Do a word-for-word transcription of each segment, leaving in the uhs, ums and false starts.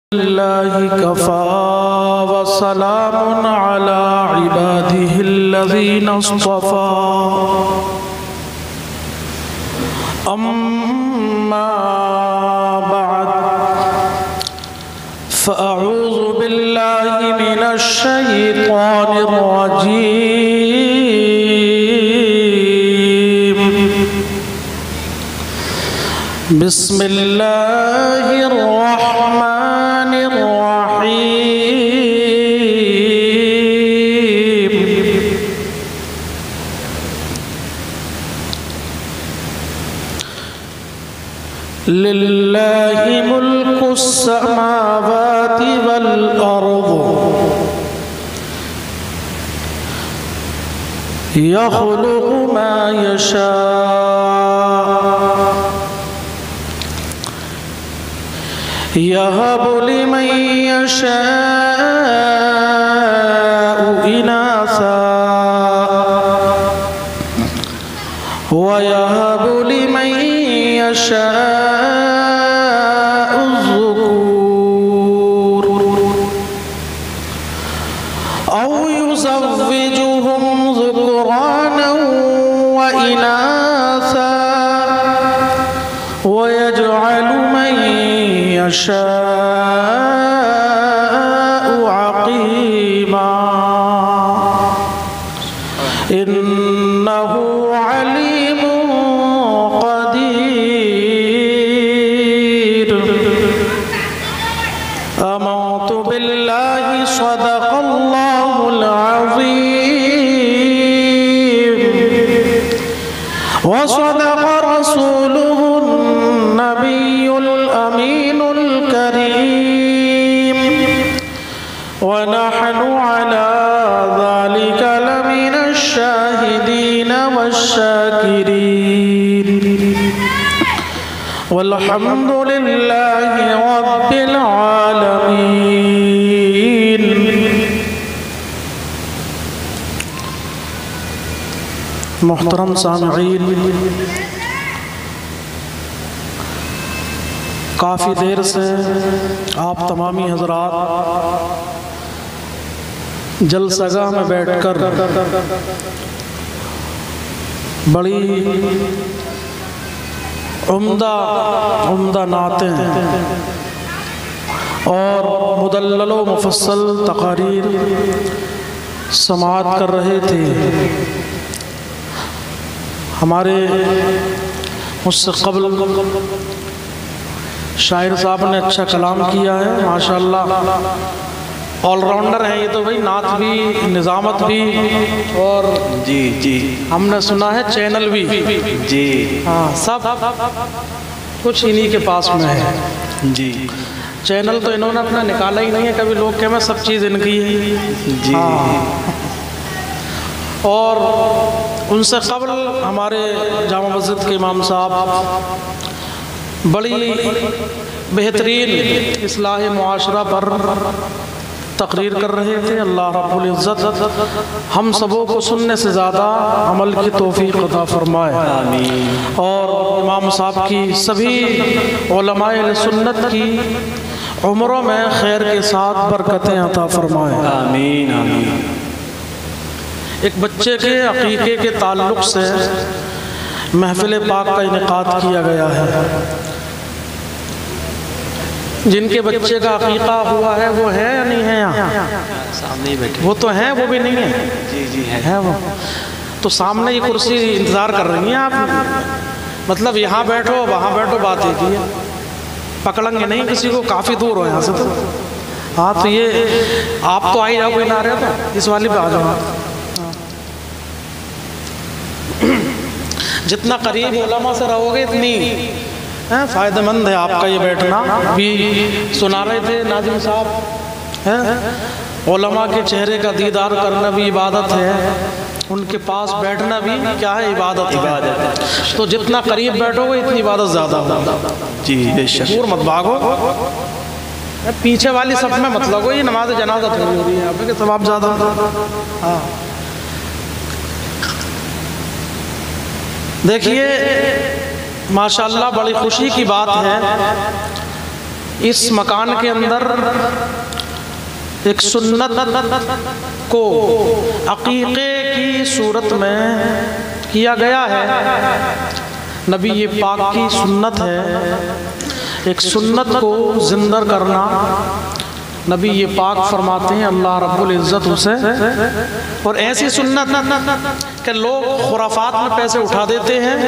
لله كفى وسلام على عباده الذين اصطفى أما بعد فأعوذ بالله من الشيطان الرجيم بسم الله الرحمن الرحيم لله ملك السماوات والأرض يخلق ما يشاء يهب لمن يشاء إناثا ويهب لمن يشاء الذكور أو يزوجهم ذكرانا وإناثا ويجعل من يشاء عقيما إنه عليم قدير آمنت بالله صدق الله العظيم وصدق رسوله النبي الأمين الكريم ونحن على ذلك لمن الشاهدين والشاكرين والحمد لله رب العالمين. محترم سامعین، کافی دیر سے آپ تمامی حضرات جلسہ گاہ میں بیٹھ کر بڑی عمدہ عمدہ نعتیں اور مدلل و مفصل تقاریر سماعت کر رہے تھے. ہمارے مجھ سے قبل شاعر صاحب نے اچھا کلام کیا ہے، ماشاءاللہ آل راؤنڈر ہیں یہ تو بھائی، نعت بھی، نظامت بھی، اور جی جی ہم نے سنا ہے چینل بھی، جی ہاں سب کچھ انہی کے پاس میں ہے. جی چینل تو انہوں نے اپنا نکالا ہی نہیں ہے، کبھی لوگ کہ میں سب چیز ان کی ہے. جی اور ان سے قبل ہمارے جامع مسجد کے امام صاحب بڑی بہترین اصلاح معاشرہ پر تقریر کر رہے تھے. اللہ رب العزت ہم سبوں کو سننے سے زیادہ عمل کی توفیق عطا فرمائے، آمین. اور امام صاحب کی سبھی علماء اہل سنت کی عمروں میں خیر کے ساتھ برکتیں عطا فرمائے، آمین آمین. ایک بچے کے عقیقے کے تعلق سے محفل پاک کا انعقاد کیا گیا ہے. جن کے بچے کا عقیقہ ہوا ہے وہ ہے یا نہیں ہے یہاں؟ سامنے ہی بیٹھے. وہ تو ہیں، وہ بھی نہیں ہے. جی جی ہے. ہے وہ تو سامنے یہ کرسی انتظار کر رہی ہیں آپ، مطلب یہاں بیٹھو وہاں بیٹھو، بات ایک ہی ہے. پکڑیں گے نہیں کسی کو، کافی دور ہو یہاں سے تو. ہاں تو یہ آپ تو آئی جاؤ، کوئی نہ رہے تو اس والی پہ آ جاؤ. جتنا قریب علماء سے رہو گے اتنی فائدہ مند ہے آپ کا یہ بیٹھنا. بھی سنا رہے تھے ناظم صاحب، علماء کے چہرے کا دیدار کرنا بھی عبادت ہے، ان کے پاس بیٹھنا بھی کیا ہے؟ عبادت ہے. تو جتنا قریب بیٹھو گے اتنی عبادت زیادہ ہوگی. جی بے شک. دور مت بھاگو، پیچھے والی صف میں مت لگو، یہ نماز جنازہ تھوڑی ہو رہی ہے یہاں پہ کہ ثواب زیادہ ہوتا. ہاں دیکھیے ماشاءاللہ بڑی خوشی کی بات ہے اس مکان کے اندر ایک سنت کو عقیقے کی صورت میں کیا گیا ہے۔ نبی پاک کی سنت ہے ایک سنت کو زندہ کرنا۔ نبی یہ پاک فرماتے ہیں اللہ رب العزت اسے، اور ایسی سنت کہ لوگ خرافات میں پیسے اٹھا دیتے ہیں،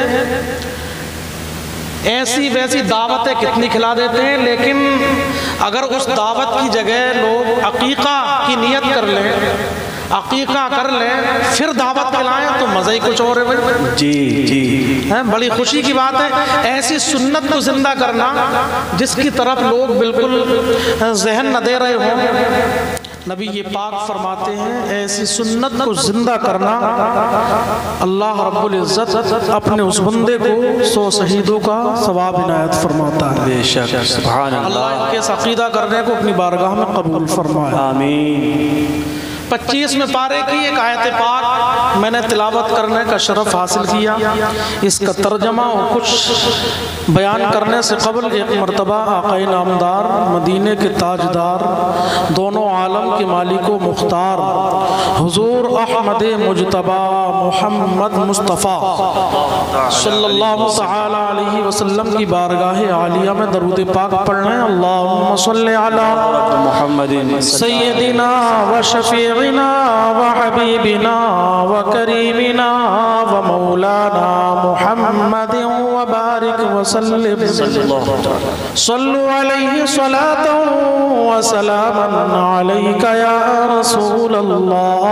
ایسی ویسی دعوتیں کتنی کھلا دیتے ہیں، لیکن اگر اس دعوت کی جگہ لوگ عقیقہ کی نیت کر لیں، عقیقہ کر لیں، پھر دعوت کھلائیں تو مزہ ہی کچھ اور ہے بھائی۔ جی جی بڑی خوشی کی بات ہے ایسی سنت کو زندہ کرنا جس کی طرف لوگ بالکل ذہن نہ دے رہے ہوں۔ نبی یہ پاک فرماتے ہیں ایسی سنت کو زندہ کرنا اللہ رب العزت اپنے اس بندے کو سو شہیدوں کا ثواب عنایت فرماتا ہے۔ بے شک سبحان اللہ اللہ، ان کے اس عقیدہ کرنے کو اپنی بارگاہ میں قبول فرمائے۔ آمین۔ پچیس میں پارے کی ایک آیت پاک میں نے تلاوت کرنے کا شرف حاصل کیا، اس کا ترجمہ اور کچھ بیان کرنے سے قبل ایک مرتبہ آقا نامدار مدینے کے تاجدار دونوں عالم کے مالک و مختار حضور احمد مجتبی محمد مصطفیٰ صلی اللہ تعالی علیہ وسلم کی بارگاہ عالیہ میں درود پاک پڑھنا ہے۔ اللہم صلی علی محمد سیدنا و شفیع وحبیبنا وکریمنا ومولانا محمد وبارک وسلم صلو علیہ صلاة وسلاما علیک یا رسول اللہ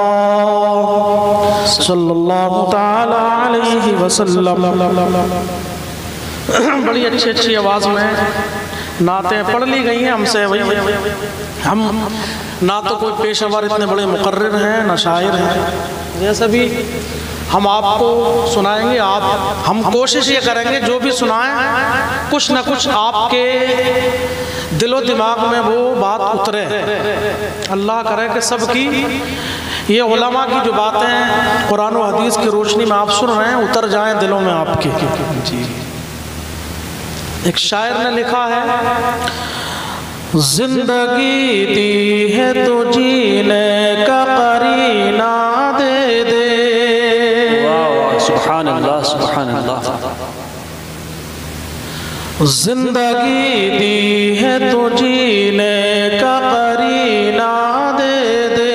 صلی اللہ تعالی علیہ وسلم۔ بڑی اچھی اچھی آواز میں نعتیں پڑھ لی گئی ہیں ہم سے، ہم نہ تو کوئی پیشہ ور اتنے بڑے مقرر ہیں نہ شاعر ہیں، جیسا بھی ہم آپ کو سنائیں گے، آپ ہم کوشش یہ کریں گے جو بھی سنائیں کچھ نہ کچھ آپ کے دل و دماغ میں وہ بات اترے۔ اللہ کرے کہ سب کی یہ علماء کی جو باتیں قرآن و حدیث کی روشنی میں آپ سن رہے ہیں اتر جائیں دلوں میں آپ کے۔ جی ایک شاعر نے لکھا ہے زندگی دی ہے تو جینے کا قرینہ دے دے، سبحان اللہ سبحان اللہ۔ زندگی دی ہے تو جینے کا قرینہ دے دے،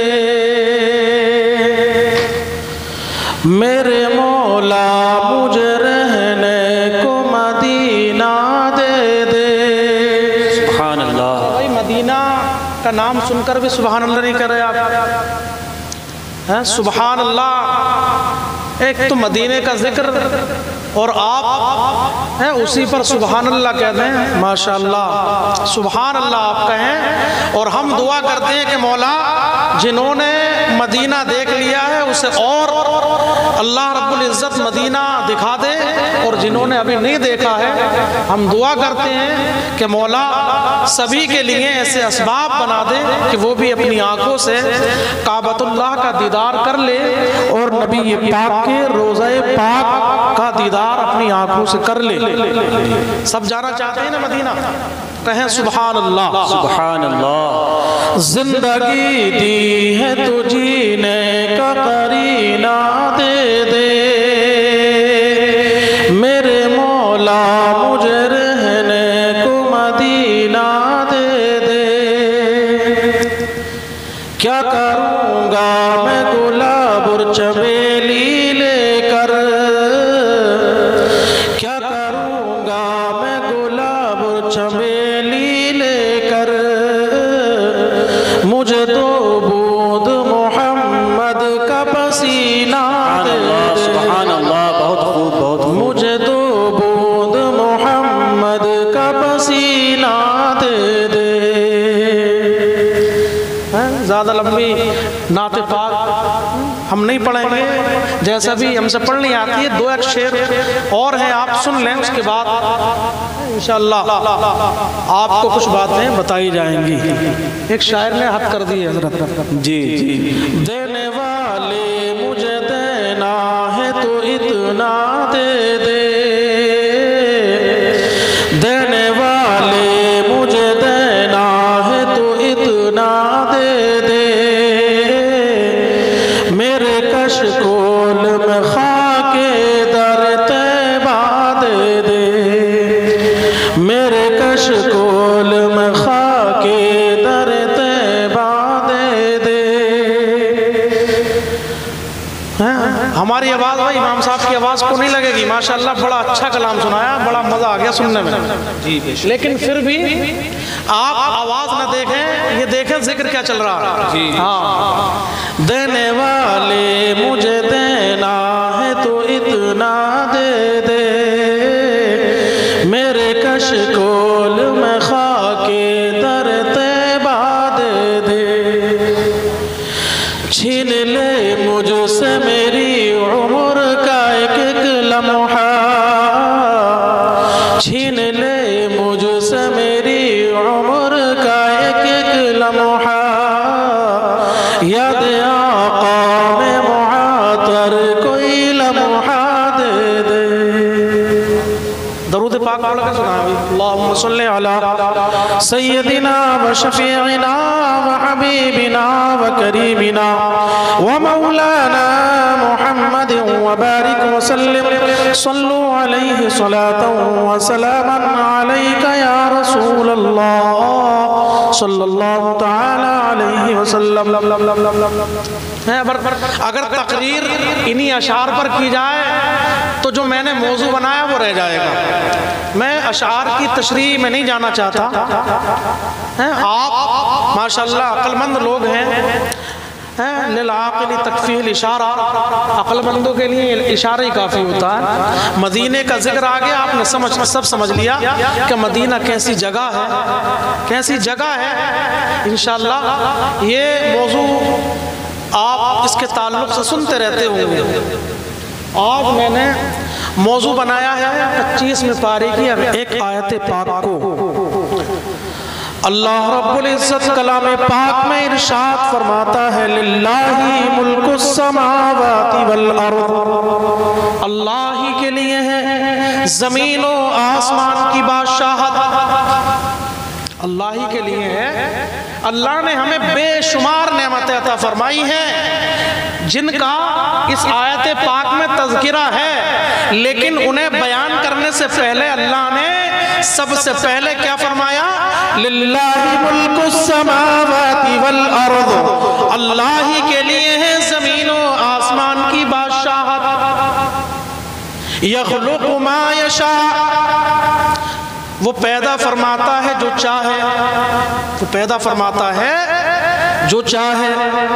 میرے مولا مجھے رہنے کو مدینہ دے دے۔ سبحان اللہ۔ بھائی مدینہ کا نام سن کر بھی سبحان اللہ نہیں کر رہے آپ؟ سبحان اللہ، ایک تو مدینے کا ذکر اور آپ ہیں اسی پر سبحان اللہ کہتے ہیں۔ ماشاءاللہ سبحان اللہ آپ کہیں، اور ہم دعا کرتے ہیں کہ مولا جنہوں نے مدینہ دیکھ لیا ہے اسے اور اللہ رب العزت مدینہ دکھا دے، اور جنہوں نے ابھی نہیں دیکھا ہے ہم دعا کرتے ہیں کہ مولا سبھی کے لیے ایسے اسباب بنا دے کہ وہ بھی اپنی آنکھوں سے کعبۃ اللہ کا دیدار کر لے، اور نبی پاک کے روضہ پاک کا دیدار اپنی آنکھوں سے کر لے۔ سب جانا چاہتے ہیں نا مدینہ؟ کہیں سبحان اللہ سبحان اللہ۔ زندگی دی ہے تو جینے کا قرینہ دے دے، میرے مولا مجھے رہنے کو مدینہ دے دے۔ کیا کروں گا میں گلاب اور چمیلی لے کر، کیا کروں گا میں گلاب اور چمیلی لے کر، مجھے تو بود محمد کا پسینہ دے دے۔ سبحان اللہ، بہت خوب بہت خوب۔ مجھے تو بود محمد کا پسینہ دے دے۔ زیادہ لمبی نعت پاک ہم نہیں پڑھیں گے، جیسا بھی ہم سے پڑھنی آتی ہے دو ایک شعر اور ہیں آپ سن لیں، اس کے بعد انشاءاللہ آپ کو کچھ باتیں بتائی جائیں گی۔ ایک شاعر نے حق کر دی ہے حضرت، جی جی۔ دینے والے مجھے دینا ہے تو اتنا دے دے، دینے والے مجھے کشکول میں خاک در طیبہ دے دے. ہماری آواز بھائی امام صاحب کی آواز کو نہیں لگے گی، ماشاءاللہ بڑا اچھا کلام سنایا، بڑا مزہ آ گیا سننے میں، لیکن پھر بھی آپ آواز نہ دیکھیں، یہ دیکھیں ذکر کیا چل رہا ہے. ہاں دینے والے مجھے دینا ہے تو اتنا دے دے، میرے کشکول میں خاک در طیبہ دے دے. چھین لے مجھ سے میری عمر کا ایک ایک لمحہ، چھین لے مجھ سے میری عمر کا ایک ایک لمحہ، یاد آقا میں معاطر کوئی لمحہ دے دے. درود پاک پڑھ کے سنا بھی. اللہم صلی علی سیدنا و شفیعنا و حبیبنا و کریمنا و مولانا محمد و بارک و سلم. صلو علیہ صلاة و سلاما علیک یا رسول اللہ صلی اللہ تعالی علیہ وسلم. اگر تقریر انہی اشعار پر کی جائے تو جو میں نے موضوع بنایا وہ رہ جائے گا. میں اشعار کی تشریح میں نہیں جانا چاہتا. آپ ماشاءاللہ عقل مند لوگ ہیں. للعاقل تکفی الاشارہ، عقل مندوں کے لیے اشارہ ہی کافی ہوتا ہے. مدینے کا ذکر آگے آپ نے سمجھ سب سمجھ لیا کہ مدینہ کیسی جگہ ہے، کیسی جگہ ہے. انشاءاللہ یہ موضوع آپ اس کے تعلق سے سنتے رہتے ہوں گے. آج میں نے موضوع بنایا ہے پچیس میں پارے کی ایک آیت پاک کو. اللہ رب العزت کلام پاک میں ارشاد فرماتا ہے للہ ملک السماوات والارض، اللہ ہی کے لیے ہے زمین و آسمان کی بادشاہت، اللہ ہی کے لیے ہے. اللہ نے ہمیں بے شمار نعمتیں عطا فرمائی ہیں جن کا اس آیت پاک میں تذکرہ ہے، لیکن انہیں بیان کرنے سے پہلے اللہ نے سب سے پہلے کیا فرمایا؟ للہ ملک السماوات والارض، اللہ ہی کے لیے ہے زمین و آسمان کی بادشاہت. یخلق ما یشاء، وہ پیدا فرماتا ہے جو چاہے، وہ پیدا فرماتا ہے جو چاہے.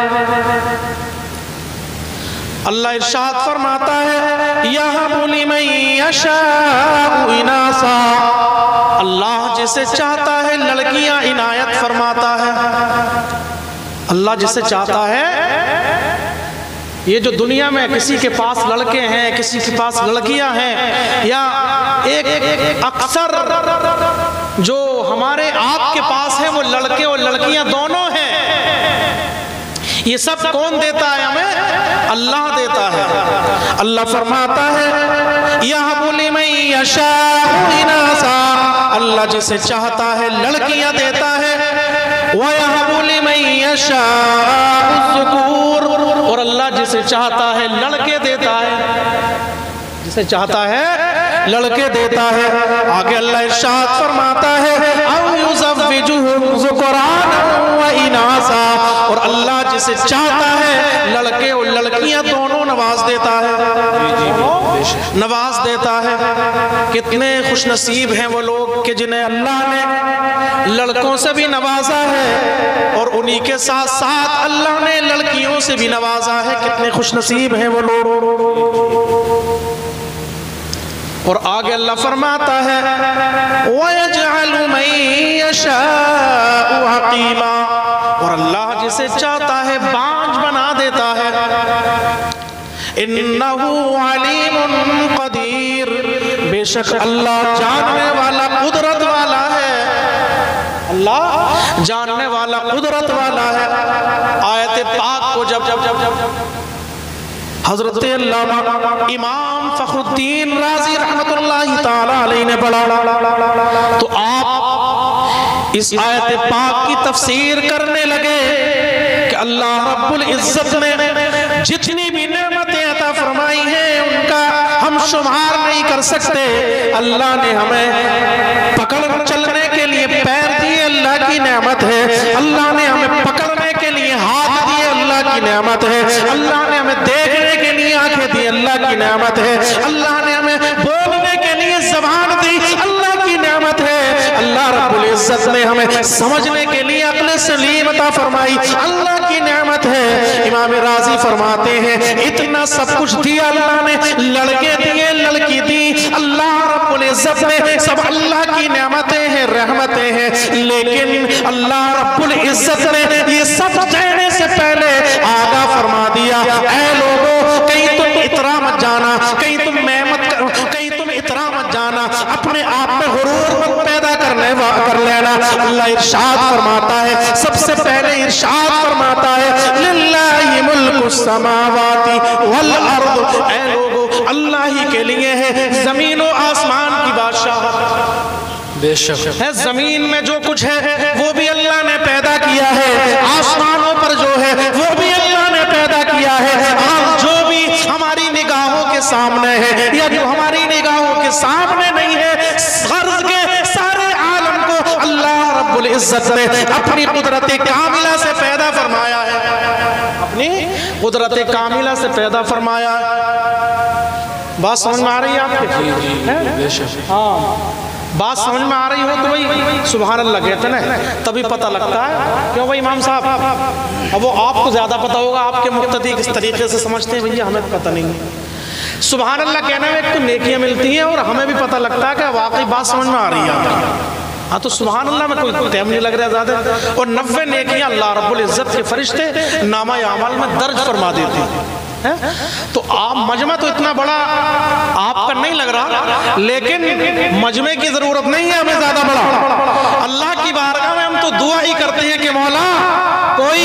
اللہ ارشاد فرماتا ہے یہب لمن یشاء اناسا، اللہ جسے چاہتا ہے لڑکیاں عنایت فرماتا ہے. اللہ جسے چاہتا ہے، یہ جو دنیا میں کسی کے پاس لڑکے ہیں، کسی کے پاس لڑکیاں ہیں، یا ایک اکثر جو ہمارے آپ کے پاس ہیں وہ لڑکے اور لڑکیاں دونوں ہیں، یہ سب کون دیتا ہے ہمیں؟ اللہ دیتا ہے. اللہ فرماتا ہے یہب لمن یشاء اناسا، اللہ جسے چاہتا ہے لڑکیاں دیتا ہے. وَيَهَبُ لِمَن يَشَاءُ الذُّكُورَ، اور اللہ جسے چاہتا ہے لڑکے دیتا ہے، جسے چاہتا ہے لڑکے دیتا ہے. آگے اللہ ارشاد فرماتا ہے أَوْ يُزَوِّجُهُمْ ذُكْرَانًا وَإِنَاثًا، اور اللہ جسے چاہتا ہے لڑکے اور لڑکیاں دونوں نواز دیتا ہے، نواز دیتا ہے. کتنے خوش نصیب ہیں وہ لوگ کہ جنہیں اللہ نے لڑکوں سے بھی نوازا ہے اور انہی کے ساتھ ساتھ اللہ نے لڑکیوں سے بھی نوازا ہے. کتنے خوش نصیب ہیں وہ لوگ. اور آگے اللہ فرماتا ہے وَيَجْعَلُ مَن يَشَاءُ عَقِيمًا، اور اللہ جسے چاہتا ہے بانج بنا دیتا ہے. إِنَّهُ عَلِيمٌ قَدِيرٌ، بے شک اللہ جاننے والا قدرت والا ہے، اللہ جاننے والا قدرت والا ہے. آیت پاک کو جب جب جب جب حضرت علامہ امام فخر الدین رازی رحمت اللہ تعالی علیہ نے پڑھا تو آپ اس آیت پاک کی تفسیر کرنے لگے کہ اللہ رب العزت نے جتنی بھی نعمتیں عطا فرمائی ہیں ان کا ہم شمار نہیں کر سکتے. اللہ نے ہمیں پکڑ چلنے نعمت ہے، اللہ نے ہمیں پکڑنے کے لیے ہاتھ دیے، اللہ کی نعمت ہے، اللہ نے ہمیں دیکھنے کے لیے آنکھیں دی، اللہ کی نعمت ہے، اللہ نے ہمیں بولنے کے لیے زبان دی، اللہ کی نعمت ہے، اللہ رب العزت نے ہمیں سمجھنے کے لیے عقل سلیم عطا فرمائی، اللہ کی نعمت ہے۔ امام راضی فرماتے ہیں اتنا سب کچھ دیا اللہ نے، لڑکے دیے، لڑکی دی، اللہ رب العزت نے سب اللہ کی نعمتیں ہیں، رحمتیں ہیں، لیکن اللہ رب العزت نے یہ سب دینے سے پہلے آگاہ فرما دیا، اے لوگوں کہیں تم اترا مت جانا، کہیں تم میں مت کہیں تم اترا مت جانا، اپنے آپ میں غرور مت پیدا کرنے کر لینا۔ اللہ ارشاد فرماتا ہے، سب سے پہلے ارشاد فرماتا ہے للہ ملک السماوات والارض، اے لوگوں اللہ ہی کے لیے ہے زمین و آسمان کی بادشاہت، بے شک ہے زمین میں جو کچھ ہے وہ بھی اللہ نے پیدا کیا ہے، آسمانوں پر جو ہے وہ بھی اللہ نے پیدا کیا ہے، اور جو بھی ہماری نگاہوں کے سامنے ہے یا جو ہماری نگاہوں کے سامنے نہیں ہے، غرض کے سارے عالم کو اللہ رب العزت نے اپنی قدرت کاملہ سے پیدا فرمایا ہے، اپنی قدرت کاملہ سے پیدا فرمایا ہے۔ بات سمجھ میں آ رہی ہے آپ کے؟ بے شک ہاں بات سمجھ میں آ رہی ہو تو بھائی سبحان اللہ کہتے ہیں نا، تبھی پتہ لگتا ہے۔ کیوں بھائی امام صاحب، اب وہ آپ کو زیادہ پتہ ہوگا، آپ کے مقتدی کس طریقے سے سمجھتے ہیں، بھئی ہمیں پتہ نہیں ہے۔ سبحان اللہ کہنے میں ایک تو نیکیاں ملتی ہیں اور ہمیں بھی پتہ لگتا ہے کہ واقعی بات سمجھ میں آ رہی ہے آپ کی۔ ہاں تو سبحان اللہ میں کوئی ٹائم نہیں لگ رہا زیادہ، اور نوے نیکیاں اللہ رب العزت کے فرشتے نامہ اعمال میں درج فرما دیتے ہیں۔ تو آپ مجمع تو اتنا بڑا آپ کا نہیں لگ رہا، لیکن مجمع کی ضرورت نہیں ہے ہمیں زیادہ بڑا۔ اللہ کی بارگاہ میں ہم تو دعا ہی کرتے ہیں کہ مولا کوئی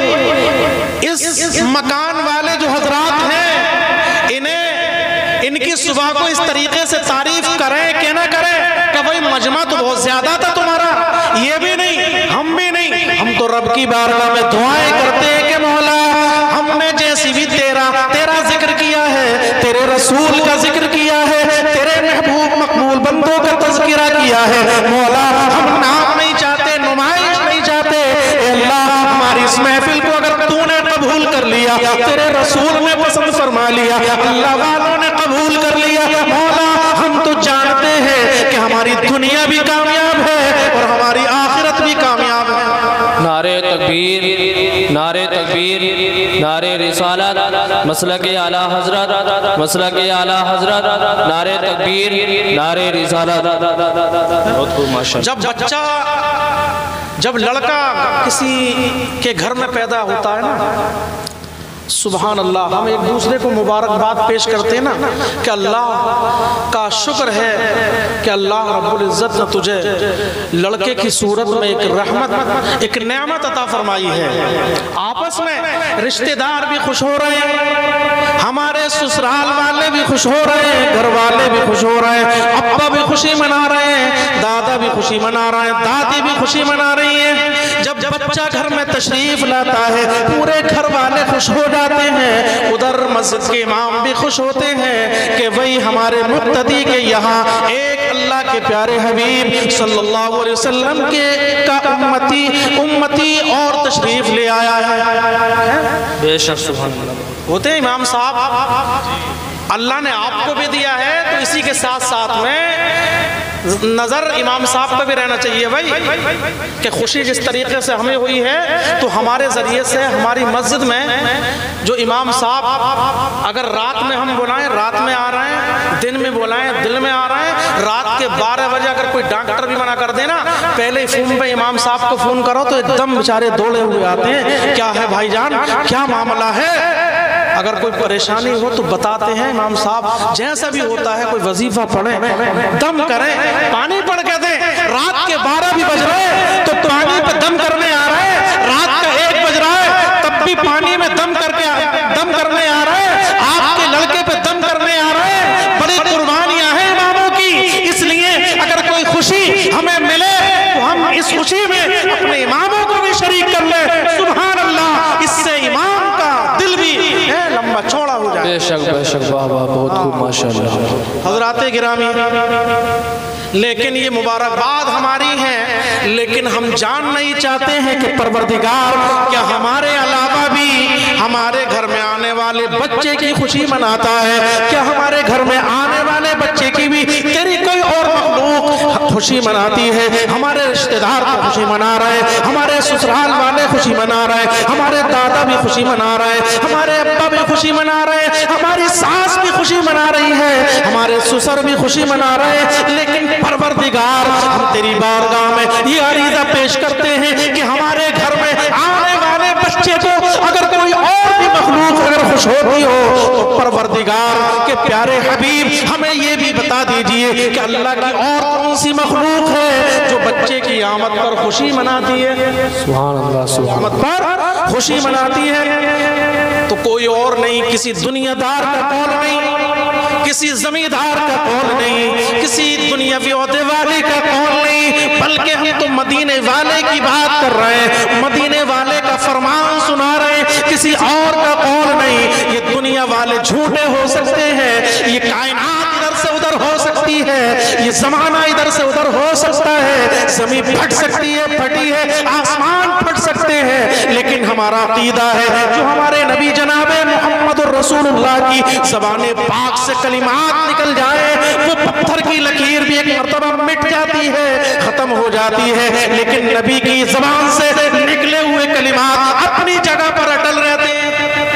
اس مکان والے جو حضرات ہیں انہیں ان کی صبح کو اس طریقے سے تعریف کریں کہ نہ کریں کہ بھئی مجمع تو بہت زیادہ تھا تمہارا، یہ بھی نہیں ہم بھی نہیں، ہم تو رب کی بارگاہ میں دعائیں کرتے ہیں کہ مولا ہم نے جیسی بھی تیرا تیرا ذکر کیا ہے، تیرے رسول کا ذکر کیا ہے، تیرے محبوب مقبول بندوں کا تذکرہ کیا ہے، مولا ہم نام نہیں چاہتے، نمائش نہیں چاہتے، اے اللہ ہماری اس محفل کو اگر تو نے قبول کر لیا، تیرے رسول نے پسند فرما لیا، اللہ والوں نے قبول کر لیا، مولا ہم تو جانتے ہیں کہ ہماری دنیا بھی کامیاب ہے اور ہماری آخرت بھی کامیاب ہے۔ نعرہ تکبیر، نعرہ تکبیر، نعرہ رسالت، مسلک اعلی حضرت، مسلک اعلی حضرت، نعرہ تکبیر، نعرہ رسالت۔ بہت خوب ماشاءاللہ۔ جب بچہ جب لڑکا کسی کے گھر میں پیدا ہوتا ہے نا، سبحان اللہ ہم ایک دوسرے کو مبارکباد پیش کرتے ہیں نا کہ اللہ کا شکر ہے کہ اللہ رب العزت نے تجھے لڑکے کی صورت میں ایک رحمت ایک نعمت عطا فرمائی ہے۔ آپس میں رشتہ دار بھی خوش ہو رہے ہیں، ہمارے سسرال والے بھی خوش ہو رہے ہیں، گھر والے بھی خوش ہو رہے ہیں، ابا بھی خوشی منا رہے ہیں، دادا بھی خوشی منا رہے ہیں، دادی بھی خوشی منا رہی ہیں۔ جب بچہ گھر میں تشریف لاتا ہے پورے گھر والے خوش ہو جاتے ہیں، ادھر مسجد کے امام بھی خوش ہوتے ہیں کہ وہی ہمارے مقتدی کے یہاں ایک اللہ کے پیارے حبیب صلی اللہ علیہ وسلم کے کا امتی امتی اور تشریف لے آیا ہے۔ بے شک سبحان اللہ۔ ہوتے ہیں امام صاحب، اللہ نے آپ کو بھی دیا ہے تو اسی کے ساتھ ساتھ میں نظر امام صاحب پہ بھی رہنا چاہیے بھائی کہ خوشی جس طریقے سے ہمیں ہوئی ہے تو ہمارے ذریعے سے ہماری مسجد میں جو امام صاحب اگر رات میں ہم بلائیں رات میں آ رہے ہیں، دن میں بلائیں دل میں آ رہے ہیں، رات کے بارہ بجے اگر کوئی ڈاکٹر بھی منع کر دینا پہلے ہی فون پہ امام صاحب کو فون کرو تو ایک دم بیچارے دوڑے ہوئے آتے ہیں، کیا ہے بھائی جان کیا معاملہ ہے، اگر کوئی پریشانی ہو تو بتاتے ہیں امام صاحب جیسا بھی ہوتا ہے کوئی وظیفہ پڑھیں دم کریں، پانی پڑھ کے دیں، رات کے بارہ بھی بج رہے تو پانی پہ دم کرنے آ رہے ہیں، رات کا ایک بج رہا ہے تب بھی پانی میں دم کر کے دم کرنے آ رہے ہیں، آپ کے لڑکے پہ دم کرنے آ رہے ہیں، بڑی قربانیاں ہیں اماموں کی، اس لیے اگر کوئی خوشی ہمیں ملے تو ہم اس خوشی میں اپنے اماموں کو بھی شریک کر لیں، سبحان اللہ، اس سے امام کا دل بھی لمبا چوڑا ہو جائے۔ بے شک بے شک واہ واہ بہت خوب ماشاءاللہ۔ حضرات گرامی لیکن یہ مبارکباد ہماری ہے لیکن ہم جان نہیں چاہتے ہیں کہ پروردگار کیا ہمارے علاوہ بھی ہمارے گھر میں آنے والے بچے کی خوشی مناتا ہے؟ کیا ہمارے گھر میں آنے والے بچے کی بھی تیری کوئی اور مخلوق خوشی مناتی ہے؟ ہمارے رشتہ دار کو خوشی منا رہے ہیں، ہمارے سسرال والے خوشی منا رہے ہیں، ہمارے دادا بھی خوشی منا رہے ہیں، ہمارے ابا بھی خوشی منا رہے ہیں، ہماری ساس بھی خوشی منا رہی ہے، ہمارے سسر بھی خوشی منا رہے ہیں، لیکن پروردگار ہم تیری بارگاہ میں یہ عریضہ پیش کرتے ہیں کہ ہمارے گھر میں آنے والے بچے کو اگر کوئی اور بھی مخلوق اگر خوش ہوتی ہو تو پروردگار کے پیارے حبیب ہمیں یہ بھی بتا دیجئے کہ اللہ کی اور کون سی مخلوق ہے جو بچے کی آمد پر خوشی مناتی ہے؟ سبحان اللہ، سبحان آمد پر خوشی مناتی ہے تو کوئی اور نہیں، کسی دنیا دار کا قول نہیں، کسی زمیندار کا قول نہیں، کسی دنیاوی عہدے والے کا قول نہیں، بلکہ ہم تو مدینے والے کی بات کر رہے ہیں، مدینے والے کا فرمان سنا رہے ہیں، کسی اور کا قول نہیں۔ یہ دنیا والے جھوٹے ہو سکتے ہیں، یہ کائنات ادھر سے ادھر ہو سکتی ہے، یہ زمانہ ادھر سے ادھر ہو سکتا ہے، زمین پھٹ سکتی ہے، پھٹی ہے، آسمان پھٹ سکتے ہیں، لیکن ہمارا عقیدہ ہے جو ہمارے نبی جناب محمد الرسول اللہ کی زبان پاک سے کلمات نکل جائے وہ پتھر کی لکیر بھی ایک مرتبہ مٹ جاتی ہے، ختم ہو جاتی ہے، لیکن نبی کی زبان سے نکلے ہوئے کلمات اپنی جگہ پر اٹل رہتے ہیں۔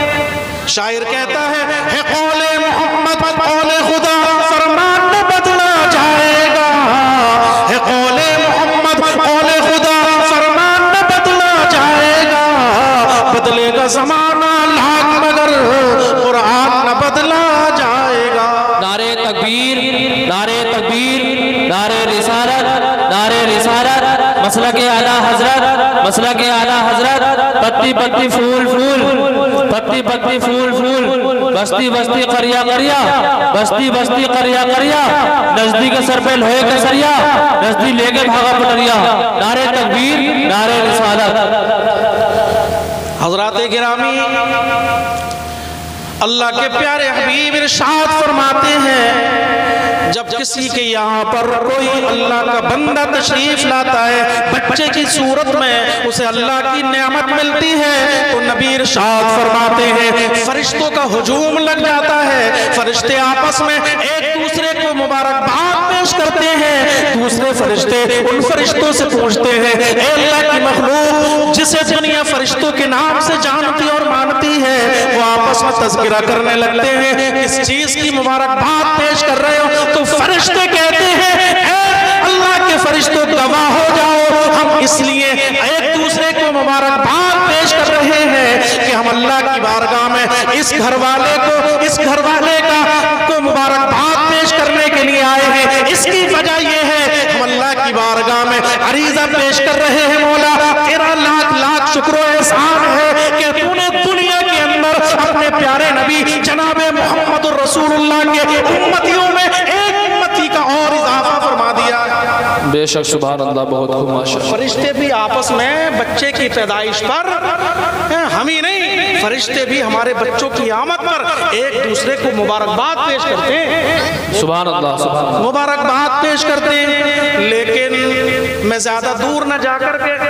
شاعر کہتا ہے ہے قول محمد قول خدا فرمان نہ بدلا جائے گا، ہے قول محمد قول خدا فرمان نہ بدلا جائے گا، بدلے گا زمانہ لاکھ مگر قرآن نہ بدلا جائے گا۔ نعرہ تکبیر، نعرہ تکبیر، نعرہ رسالت، نعرہ رسالت، مسلک اعلیٰ حضرت، مسلک اعلیٰ حضرت، پتی پتی پھول پھول، پتی پتی پھول پھول، بستی بستی قریہ قریہ، بستی بستی قریہ قریہ، نزدیک سر پہ لوہے کا سریا، نزدیک لے کے بھاگا پٹریا، نعرہ تکبیر، نعرہ رسالت۔ حضرات گرامی، اللہ کے پیارے حبیب ارشاد فرماتے ہیں جب کسی کے یہاں پر کوئی اللہ کا بندہ تشریف لاتا ہے بچے کی صورت میں اسے اللہ کی نعمت ملتی ہے تو نبی ارشاد فرماتے ہیں فرشتوں کا ہجوم لگ جاتا ہے، فرشتے آپس میں ایک دوسرے کو مبارکباد پیش کرتے ہیں، دوسرے فرشتے ان فرشتوں سے پوچھتے ہیں اے اللہ کی مخلوق جسے دنیا فرشتوں کے نام سے جانتی اور مانتی ہے وہ آپس میں تذکرہ کرنے لگتے ہیں، اس چیز کی مبارکباد پیش کر رہے ہو تو فرشتے کہتے ہیں اے اللہ کے فرشتوں گواہ ہو جاؤ، ہم اس لیے ایک دوسرے کو مبارکباد پیش کر رہے ہیں کہ ہم اللہ کی بارگاہ میں اس گھر والے کو اس گھر والے کا کو مبارکباد پیش کرنے کے لیے آئے ہیں، اس کی وجہ یہ ہے ہم اللہ کی بارگاہ میں عریضہ پیش کر رہے ہیں مولا تیرا لاکھ لاکھ شکر و احسان ہے کہ تو نے دنیا کے اندر اپنے پیارے نبی جناب محمد الرسول اللہ کے امتیوں میں ایک امتی کا اور اضافہ فرما دیا۔ بے شک سبحان اللہ، بہت خوب ماشاءاللہ۔ فرشتے بھی آپس میں بچے کی پیدائش پر ہم ہی نہیں فرشتے بھی ہمارے بچوں کی آمد پر ایک دوسرے کو مبارکباد پیش کرتے ہیں، سبحان اللہ، سبحان اللہ، مبارکباد پیش کرتے ہیں۔ لیکن میں زیادہ دور نہ جا کر کے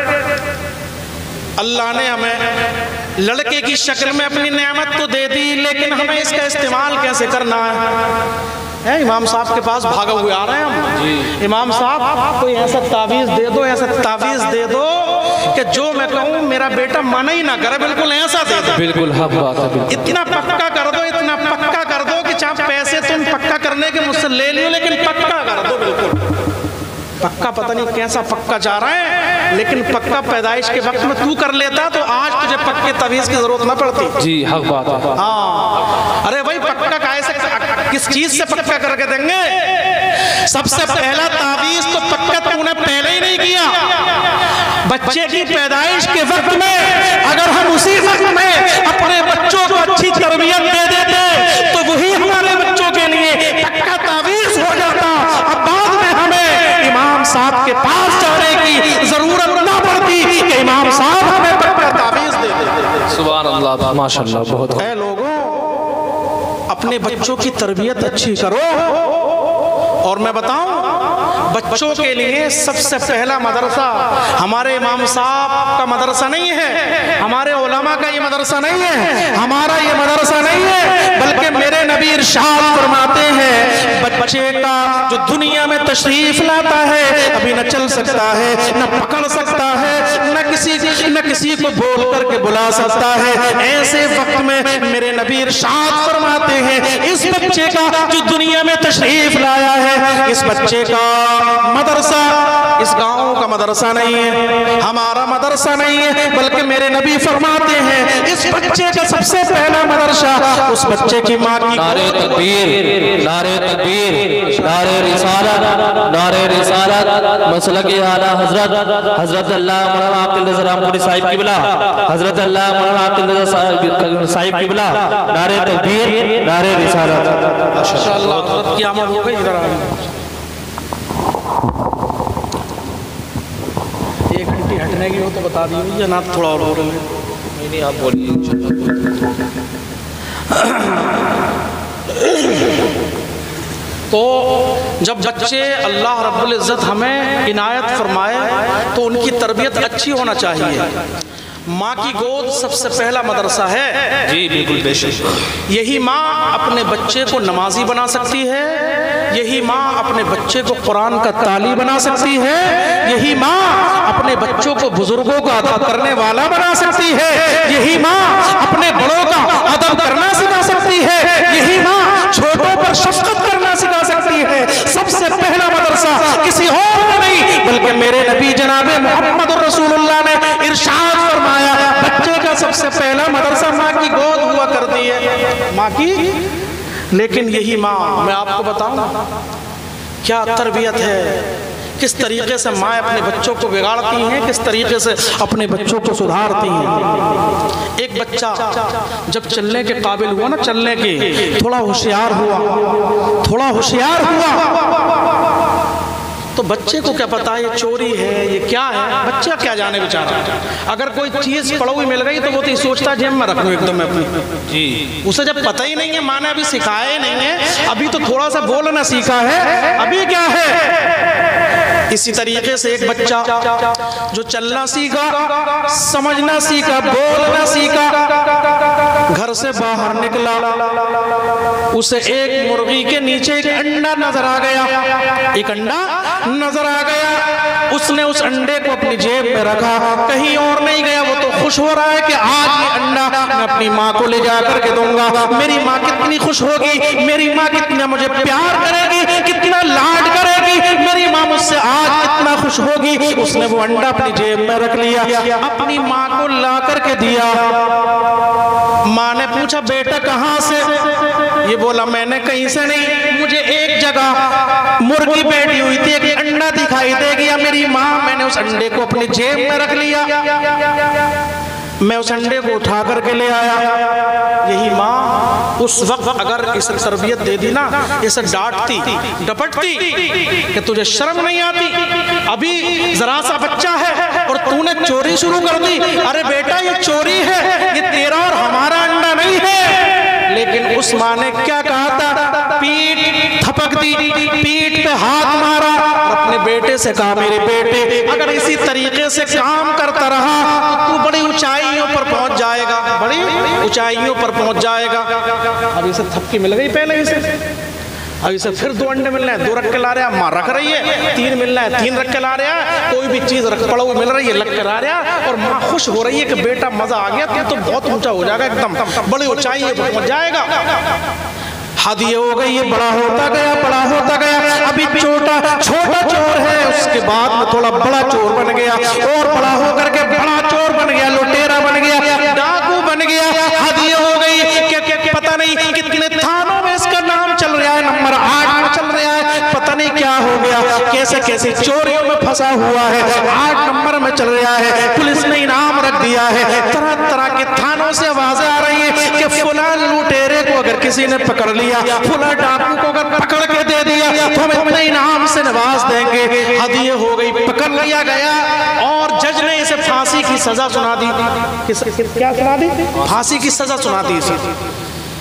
اللہ نے ہمیں لڑکے کی شکل میں اپنی نعمت تو دے دی لیکن ہمیں اس کا استعمال کیسے کرنا ہے؟ امام صاحب کے پاس بھاگا ہوئے آ رہے ہیں ہم، امام صاحب کوئی ایسا تعویذ دے دو ایسا تعویذ دے دو کہ جو میں کہوں میرا بیٹا منع ہی نہ کرے، بالکل ایسا دے دو، بالکل حق بات ہے، اتنا پکا کر دو اتنا پکا کر دو کہ چاہے پیسے تم پکا کرنے کے مجھ سے لے لیو لیکن پکا کر دو، بالکل پکا پتہ نہیں کیسا پکا جا رہا ہے لیکن پکا پیدائش کے وقت میں تو کر لیتا تو آج تجھے پکے تعویذ کی ضرورت نہ پڑتی۔ جی حق بات ہے، ہاں ارے بھائی پکا کیسے کس چیز سے پکا کر کے دیں گے؟ سب سے پہلا تعویذ تو پکا تو نے پہلے ہی نہیں کیا، بچے کی پیدائش کے وقت میں اگر ہم اسی وقت میں اپنے بچوں کو اچھی تربیت دے دیتے تو وہی ہمارے بچوں کے لیے پکا تعویذ ہو جاتا، اب بعد میں ہمیں امام صاحب کے پاس جانے کی ضرورت نہ پڑتی کہ امام صاحب ہمیں پکا تعویذ دے دیتے۔ سبحان اللہ، ماشاءاللہ، بہت اے لوگوں اپنے بچوں کی تربیت اچھی کرو، اور میں بتاؤں بچوں کے لیے سب سے پہلا مدرسہ ہمارے امام صاحب کا مدرسہ نہیں ہے، ہمارے علماء کا یہ مدرسہ نہیں ہے، ہمارا یہ مدرسہ نہیں ہے، بلکہ میرے نبی ارشاد فرماتے ہیں بچے کا جو دنیا میں تشریف لاتا ہے ابھی نہ چل سکتا ہے، نہ پکڑ سکتا ہے، نہ کسی نہ کسی کو بول کر کے بلا سکتا ہے، ایسے وقت میں میرے نبی ارشاد فرماتے ہیں اس بچے کا جو دنیا میں تشریف لایا ہے اس بچے کا مدرسہ اس گاؤں کا مدرسہ نہیں ہے، ہمارا مدرسہ نہیں ہے، بلکہ میرے نبی فرماتے ہیں اس بچے کا سب سے پہلا مدرسہ اس بچے کی ماں کی نعرہ تکبیر، نعرہ تکبیر، نعرہ رسالت، نعرہ رسالت، مسلک اعلیٰ حضرت حضرت اللہ مولانا عبد الناصر رامپوری صاحب قبلہ، حضرت اللہ مولانا عبد الناصر صاحب قبلہ، نعرہ تکبیر، نعرہ رسالت۔ ماشاءاللہ حضرت کی آمد ہو گئی، ادھر آئیں۔ ایک گھنٹی ہٹنے کی ہو تو بتا دیجیے، نہ تھوڑا اور ہو رہی ہے۔ نہیں نہیں آپ بولیے۔ تو جب بچے اللہ رب العزت ہمیں عنایت فرمائے تو ان کی تربیت اچھی ہونا چاہیے۔ ماں کی گود سب سے پہلا مدرسہ ہے، جی بالکل بے شک۔ یہی ماں اپنے بچے کو نمازی بنا سکتی ہے، یہی ماں اپنے بچے کو قرآن کا تالی بنا سکتی ہے، یہی ماں اپنے بچوں کو بزرگوں کا ادب کرنے والا بنا سکتی ہے، یہی ماں اپنے بڑوں کا ادب کرنا سکھا سکتی ہے، یہی ماں چھوٹوں پر شفقت کرنا سکھا سکتی ہے۔ سب سے پہلا مدرسہ کسی اور کا نہیں بلکہ میرے نبی جناب محمد رسول اللہ نے ارشاد فرمایا بچے کا سب سے پہلا مدرسہ ماں کی گود ہوا کرتی ہے، ماں کی۔ لیکن یہی ماں، میں آپ کو بتاؤں کیا تربیت ہے، کس طریقے سے ماں اپنے بچوں کو بگاڑتی ہیں، کس طریقے سے اپنے بچوں کو سدھارتی ہیں۔ ایک بچہ جب چلنے کے قابل ہوا نا، چلنے کے تھوڑا ہوشیار ہوا تھوڑا ہوشیار ہوا تو بچے کو کیا پتا یہ چوری ہے یہ کیا ہے، بچہ کیا جانے بیچارہ۔ اگر کوئی چیز پڑی ہوئی مل گئی تو وہ تو سوچتا ہے جیب میں رکھ لوں ایک دم اپنی، جی اسے جب پتہ ہی نہیں ہے، ماں نے ابھی سکھایا ہی نہیں ہے، ابھی تو تھوڑا سا بولنا سیکھا ہے، ابھی کیا ہے۔ اسی طریقے سے ایک بچہ جو چلنا سیکھا، سمجھنا سیکھا، بولنا سیکھا، گھر سے باہر نکلا، اسے ایک مرغی کے نیچے ایک انڈا نظر آ گیا، ایک انڈا نظر آ گیا، اس نے اس انڈے کو اپنی جیب میں رکھا، کہیں اور نہیں گیا، وہ تو خوش ہو رہا ہے کہ آج یہ انڈا میں اپنی ماں کو لے جا کر کے دوں گا، میری ماں کتنی خوش ہوگی، میری ماں کتنا مجھے پیار کرے گی، کتنا لاڈ کرے گی، میری ماں مجھ سے آج کتنا خوش ہوگی۔ اس نے وہ انڈا اپنی جیب میں رکھ لیا، اپنی ماں کو لا کر کے دیا۔ ماں نے پوچھا بیٹا کہاں سے؟ یہ بولا میں نے کہیں سے نہیں، مجھے ایک جگہ مرغی بیٹھی ہوئی تھی، ایک انڈا دکھائی دے گیا، میری ماں میں نے اس انڈے کو اپنی جیب میں رکھ لیا، میں اس انڈے کو اٹھا کر کے لے آیا۔ یہی ماں اس وقت اگر اسے تربیت دے دی نا، اسے ڈانٹتی ڈپٹتی کہ تجھے شرم نہیں آتی، ابھی ذرا سا بچہ ہے اور تو نے چوری شروع کر دی، ارے بیٹا یہ چوری ہے، یہ تیرا اور ہمارا انڈا نہیں ہے۔ لیکن اس ماں نے کیا کہا تھا، پیٹ تھپک دی، پیٹ پہ ہاتھ مارا اور اپنے بیٹے سے کہا میرے بیٹے اگر اسی طریقے سے کام کرتا رہا تو بڑی اونچائیوں پر پہنچ جائے گا، بڑی اونچائیوں پر پہنچ جائے گا۔ اب اسے تھپکی مل گئی پہلے اسے، اب اسے پھر دو انڈے ملنا ہے، دو رکھ کے لا رہا ہے، ماں رکھ رہی ہے، تین ملنا ہے، تین رکھ کے لا رہا ہے، کوئی بھی چیز رکھ پڑا ہوا مل رہی ہے لگ کے لا رہا ہے، اور ماں خوش ہو رہی ہے کہ بیٹا مزہ آ گیا، تو تو بہت اونچا ہو جائے گا، ایک دم بڑی اونچائی پر پہنچ جائے گا۔ حد یہ ہو گئی، یہ بڑا ہوتا گیا بڑا ہوتا گیا، ابھی چھوٹا چھوٹا چور ہے، اس کے بعد میں تھوڑا بڑا چور بن گیا، اور بڑا ہو کر کے بڑا چور بن گیا، لوٹیرا بن گیا، ڈاکو بن گیا۔ حد یہ ہو گئی کہ پتہ نہیں کتنے تھانوں میں اس کا نام چل رہا ہے، نمبر آٹھ میں چل رہا ہے، پتہ نہیں کیا ہو گیا، کیسے کیسے چوریوں میں پھنسا ہوا ہے، آٹھ نمبر میں چل رہا ہے، پولیس نے انعام رکھ دیا ہے، طرح طرح کے تھانوں سے آوازیں آ رہی ہیں کہ فلاں لوٹیرے کو اگر کسی نے پکڑ لیا، فلاں ڈاکو کو اگر پکڑ کے دے دیا تو ہم اتنے انعام سے نواز دیں گے۔ حد یہ ہو گئی، پکڑ لیا گیا اور جج نے اسے پھانسی کی سزا سنا دی۔ کیا سنا دی؟ پھانسی کی سزا سنا دی اسے۔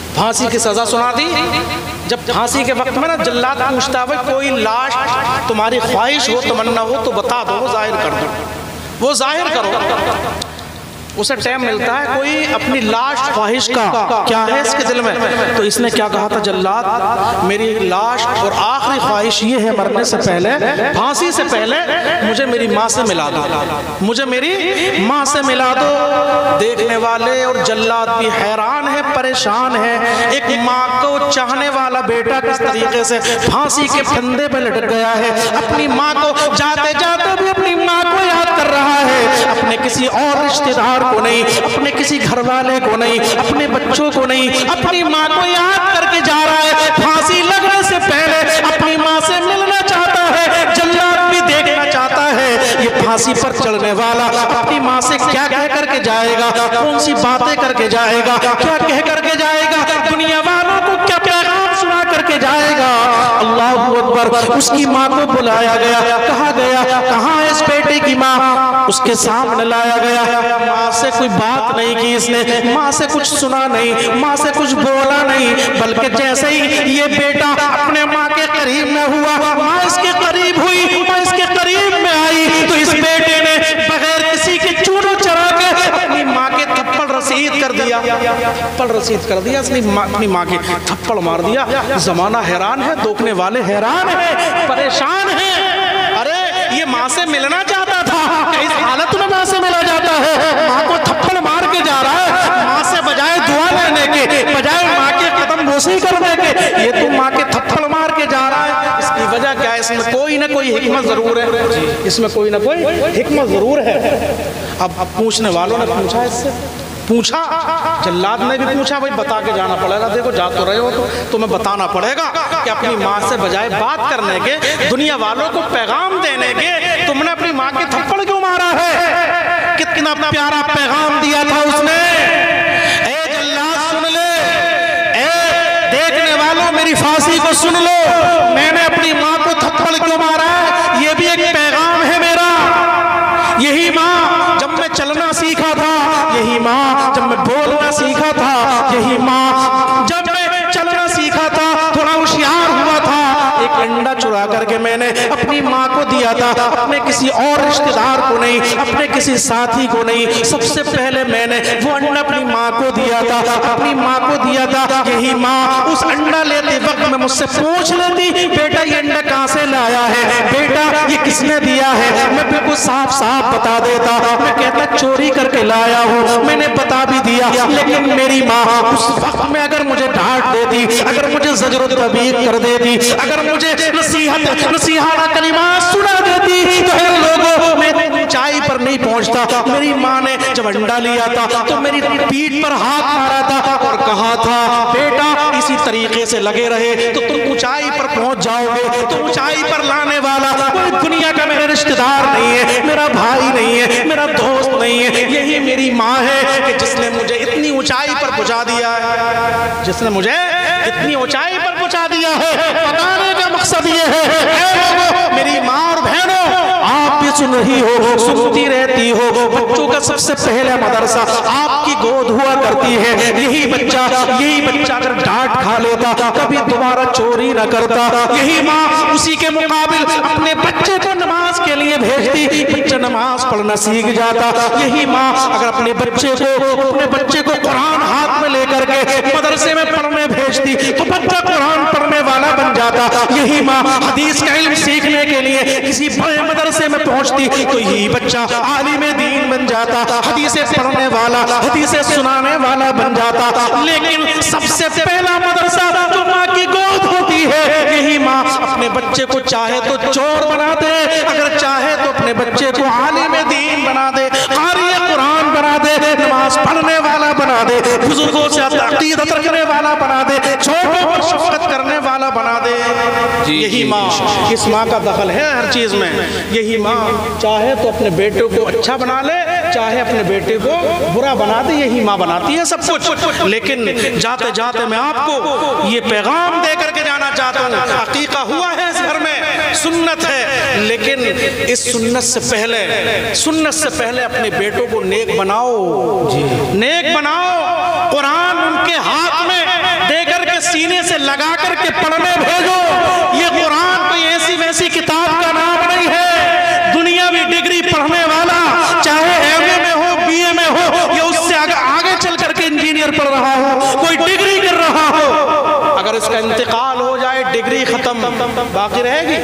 پھانسی کی سزا سنا دی. جب پھانسی کے وقت میں نا جلاد پوچھتا ہے کوئی لاش تمہاری خواہش ہو تمنا ہو تو بتا دو، وہ ظاہر کر دو، وہ ظاہر کرو. اسے ٹائم ملتا ہے کوئی اپنی لاش خواہش کا کیا ہے اس کے دل میں، تو اس نے کیا کہا تھا جلاد میری لاش اور آخری خواہش یہ ہے مرنے سے پہلے، پھانسی سے پہلے مجھے میری ماں سے ملا دو، مجھے میری ماں سے ملا دو. دیکھنے والے اور جلاد بھی حیران ہے، پریشان ہے. ایک ماں کو چاہنے والا بیٹا کس طریقے سے پھانسی کے پھندے پہ لٹک گیا ہے، اپنی ماں کو جاتے جاتے بھی اپنی ماں کو یاد کر رہا ہے، اپنے کسی اور رشتہ دار کو نہیں، اپنے کسی گھر والے کو نہیں، اپنے بچوں کو نہیں، اپنی ماں کو یاد کر کے جا رہا ہے. پھانسی لگنے سے پہلے اپنی ماں سے ملنا چاہتا ہے. جلاد بھی دیکھنا چاہتا ہے یہ پھانسی پر چڑھنے والا اپنی ماں سے کیا کہہ کر کے جائے گا، کون سی باتیں کر کے جائے گا، کیا کہہ کر کے جائے گا، دنیا والوں کو کیا پیغام سنا کر کے جائے گا. اللہ اکبر. اس کی ماں کو بلایا گیا، کہا گیا کہاں ہے اس بیٹے کی ماں؟ اس کے سامنے لایا گیا. ماں سے کوئی بات نہیں کی اس نے، ماں سے کچھ سنا نہیں، ماں سے کچھ بولا نہیں، بلکہ جیسے ہی یہ بیٹا اپنے ماں کے قریب میں ہوا، ماں اس کے قریب ہوئی، ماں اس کے قریب میں آئی، تو اس بیٹے نے بغیر کسی کے چونو چرا کے اپنی ماں کے تھپڑ رسید کر دیا، تھپڑ رسید کر دیا. اس نے اپنی ماں کے تھپڑ مار دیا. زمانہ حیران ہے، دیکھنے والے حیران ہیں، پریشان ہیں. ارے یہ ماں سے ملنا چاہتا تھا، اس حالت میں ماں سے ملا جاتا ہے، ماں کو تھپڑ مار کے جا رہا ہے، ماں سے بجائے دعا لینے کے، بجائے ماں کے قدم بوسی کرنے کے، یہ تو ماں کے تھپڑ مار کے جا رہا ہے. اس کی وجہ کیا ہے؟ اس میں کوئی نہ کوئی حکمت ضرور ہے، اس میں کوئی نہ کوئی حکمت ضرور ہے. اب اب پوچھنے والوں نے پوچھا، اس سے پوچھا، جلاد نے بھی پوچھا، بھائی بتا کے جانا پڑے گا، دیکھو جا تو رہے ہو تو تمہیں بتانا پڑے گا کہ اپنی ماں سے بجائے بات کرنے کے، دنیا والوں کو پیغام دینے کے، تم نے اپنی ماں کے تھپڑ کیوں مارا ہے؟ کتنا پیارا پیغام دیا تھا اس نے. اے جلاد سن لے، اے دیکھنے والوں میری پھانسی کو سن لو، میں نے اپنی ماں کو تھپڑ کیوں مارا ہے، یہ بھی ایک پیغام ہے میرا. یہی ماں جب میں چلنا سیکھا تھا، یہی ماں جب میں بولنا سیکھا تھا، یہی ماں جب میں چلنا سیکھا تھا، تھوڑا ہوشیار ہوا تھا، ایک انڈا چرا کر کے میں نے اپنی ماں کو دیا تھا، اپنے کسی اور رشتہ دار کو نہیں، اپنے کسی ساتھی کو نہیں، سب سے پہلے میں نے وہ انڈا اپنی ماں کو دیا تھا، اپنی ماں کو دیا تھا. یہی ماں اس انڈا لیتے وقت میں مجھ سے پوچھ لیتی بیٹا یہ انڈا کہاں سے لایا ہے، بیٹا یہ کس نے دیا ہے، میں بالکل صاف صاف بتا دیتا، میں کہتا چوری کر کے لایا ہوں، میں نے بتا بھی دیا. لیکن میری ماں اس وقت میں اگر مجھے ڈانٹ دیتی، اگر مجھے زجر و تنبیہ کر دیتی، اگر مجھے نصیحت نصیحانہ کلمات سنا دیتی، تو اے لوگوں میں اونچائی پر نہیں پہنچتا. میری ماں نے جب انڈا لیا تھا تو میری پیٹھ پر ہاتھ مارا تھا اور کہا تھا بیٹا اسی طریقے سے لگے رہے تو تم اونچائی پر پہنچ جاؤ گے. تو اونچائی پر لانے والا کوئی دنیا کا میرے رشتہ دار نہیں ہے، میرا بھائی نہیں ہے، میرا دوست نہیں ہے، یہی میری ماں ہے کہ جس نے مجھے اتنی اونچائی پر پہنچا دیا ہے، جس نے مجھے اتنی اونچائی پر پہنچا دیا ہے. بتانے کا مقصد یہ ہے اے لوگوں میری ماں اور بہنوں، آپ بھی سن رہی ہو، سنتی رہتی ہو، بچوں کا سب سے پہلا مدرسہ آپ کی گود ہوا کرتی ہے. یہی بچہ یہی بچہ اگر ڈانٹ کھا لیتا کبھی دوبارہ چوری نہ کرتا. یہی ماں اسی کے مقابل اپنے بچے کو نماز کے لیے بھیجتی، بچہ نماز پڑھنا سیکھ جاتا. یہی ماں اگر اپنے بچے کو اپنے بچے کو قرآن ہاتھ میں لے کر کے مدرسے میں پڑھنے بھیجتی تو بچہ قرآن پڑھنے والا بن جاتا. یہی ماں حدیث کا علم سیکھنے کے لیے کسی بڑے مدرسے میں پہنچتی تو یہی بچہ عالم دین بن جاتا، حدیثیں پڑھنے والا، حدیثیں سنانے والا بن جاتا. لیکن سب سے پہلا مدرسہ جو ماں کی گود ہوتی ہے، یہی ماں اپنے بچے کو چاہے تو چور بنا دے، اگر چاہے تو اپنے بچے کو عالم دین بنا دے، قاری قرآن بنا دے، نماز پڑھنے والا بنا دے، بزرگوں سے عقیدت رکھنے والا بنا دے، چھوٹوں پر شفقت کرنے والا بنا دے. یہی ماں، اس ماں کا دخل ہے ہر چیز میں. یہی ماں چاہے تو اپنے بیٹے کو اچھا بنا لے، چاہے اپنے بیٹے کو برا بنا دے، یہی ماں بناتی ہے سب کچھ. لیکن جاتے جاتے میں آپ کو یہ پیغام دے کر کے جانا چاہتا ہوں، عقیقہ ہوا ہے اس گھر میں، سنت ہے، لیکن اس سنت سے پہلے سنت سے پہلے اپنے بیٹوں کو نیک بناؤ، نیک بناؤ. قرآن ان کے ہاتھ میں سینے سے لگا کر کے پڑھنے بھیجو۔ یہ قرآن کوئی ایسی ویسی کتاب کا نام نہیں ہے۔ دنیاوی ڈگری پڑھنے والا چاہے ایم اے میں ہو، بی اے میں ہو، یا اس سے آگے چل کر کے انجینئر پڑھ رہا ہو، کوئی ڈگری کر رہا ہو، اگر اس کا انتقال ہو جائے ڈگری ختم، باقی رہے گی؟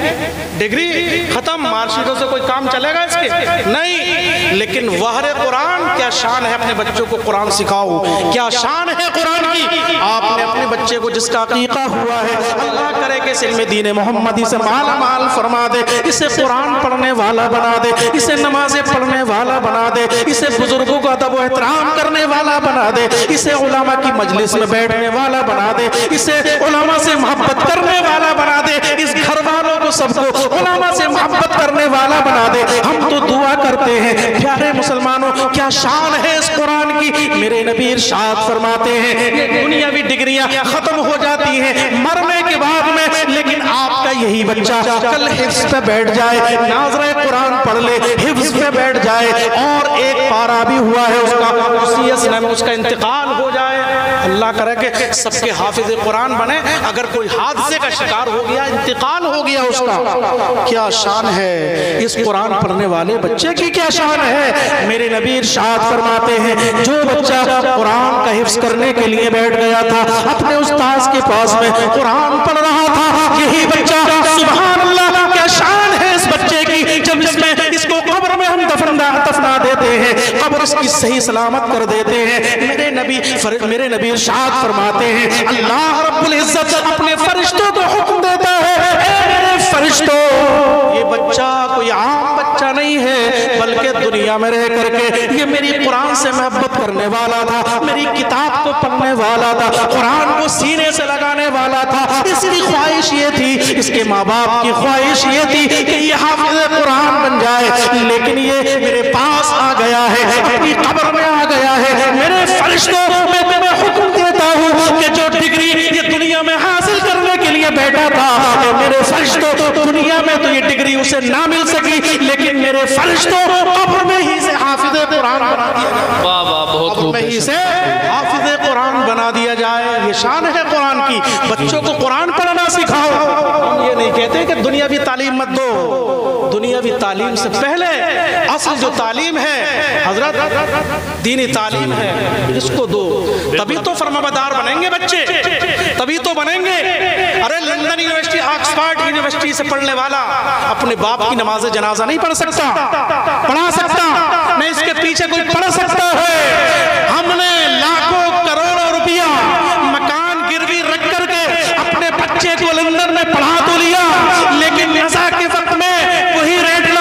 ڈگری ختم، مارکشیٹوں سے کوئی کام چلے گا اس کے؟ نہیں۔ لیکن وحر قرآن، کیا شان ہے اپنے بچوں کو قرآن سکھاؤ، کیا شان ہے قرآن کی۔ آپ نے اپنے بچے کو جس کا عقیقہ ہوا ہے، اللہ کرے کہ اس علم دین محمدی سے مالا مال فرما دے، اسے قرآن پڑھنے والا بنا دے، اسے نمازیں پڑھنے والا بنا دے، اسے بزرگوں کا ادب و احترام کرنے والا بنا دے، اسے علماء کی مجلس میں بیٹھنے والا بنا دے، اسے علماء سے محبت کرنے والا بنا دے، اس گھر والوں کو سب کو علماء سے محبت کرنے والا بنا دے۔ ہم تو دعا کرتے ہیں پیارے مسلمانوں، کیا شان ہے اس قرآن کی۔ میرے نبی ارشاد فرماتے ہیں یہ دنیاوی ڈگریاں ختم ہو جاتی ہیں مرنے کے بعد میں، لیکن آپ کا یہی بچہ کل حفظ پہ بیٹھ جائے، ناظرہ قرآن پڑھ لے، حفظ پہ بیٹھ جائے، اور ایک پارا بھی ہوا ہے اس کا، اسی اسنا میں اس کا انتقال ہو جائے، اللہ کرے کہ سب کے حافظ قرآن بنے۔ اگر کوئی حادثے کا شکار ہو گیا، انتقال ہو گیا اس کا، کیا شان ہے اس قرآن پڑھنے والے بچے کی، کیا شان ہے۔ میرے نبی ارشاد فرماتے ہیں جو بچہ قرآن کا حفظ کرنے کے لیے بیٹھ گیا تھا، اپنے استاذ کے پاس میں قرآن پڑھ رہا تھا، یہی بچہ، سبحان اللہ، کیا شان ہے اس بچے کی، جب اس میں اس کو قبر میں ہم دفنا دیتے ہیں، قبر اس کی صحیح سلامت کر دیتے ہیں۔ میرے نبی میرے نبی ارشاد فرماتے ہیں اللہ رب العزت اپنے فرشتوں کو حکم دیتا ہے، اے میرے فرشتوں، یہ بچہ کوئی عام بچہ نہیں ہے، بلکہ دنیا میں رہ کر کے یہ میری قرآن سے محبت کرنے والا تھا، میری کتاب کو پڑھنے والا تھا، قرآن کو سینے سے لگانے والا تھا، اس کی خواہش یہ تھی، اس کے ماں باپ کی خواہش یہ تھی کہ یہ حافظ قرآن بن جائے، لیکن یہ میرے پاس آ گیا ہے، اپنی قبر میں آ گیا ہے۔ میرے فرشتوں، میں تمہیں حکم دیتا ہوں کہ جو ڈگری یہ دنیا میں حاصل کرنے کے لیے بیٹھا تھا، میرے فرشتوں، دنیا میں تو یہ ڈگری اسے نہ مل سکی، لیکن میرے فرشتوں قبر میں ہی سے حافظ قرآن بنا دیا جائے، واہ واہ، بہت قبر میں ہی سے حافظ قرآن بنا دیا جائے۔ یہ شان ہے قرآن کی، بچوں کو قرآن پڑھنا سکھاؤ۔ ہم یہ نہیں کہتے کہ دنیاوی تعلیم مت دو، دنیاوی تعلیم سے پہلے اصل جو تعلیم ہے حضرت دینی تعلیم ہے، اس کو دو، تبھی تو فرمانبردار بنیں گے بچے، تبھی تو بنیں گے۔ ارے لندن یونیورسٹی، آکسفورڈ یونیورسٹی سے پڑھنے والا اپنے باپ کی نماز جنازہ نہیں پڑھ سکتا، پڑھا سکتا نہیں، اس کے پیچھے کوئی پڑھ سکتا ہے۔ ہم نے لاکھوں کروڑوں روپیہ مکان گروی رکھ کر کے اپنے بچے کو لندن میں پڑھا تو لیا، لیکن نزا کے وقت میں وہی ریڈلا،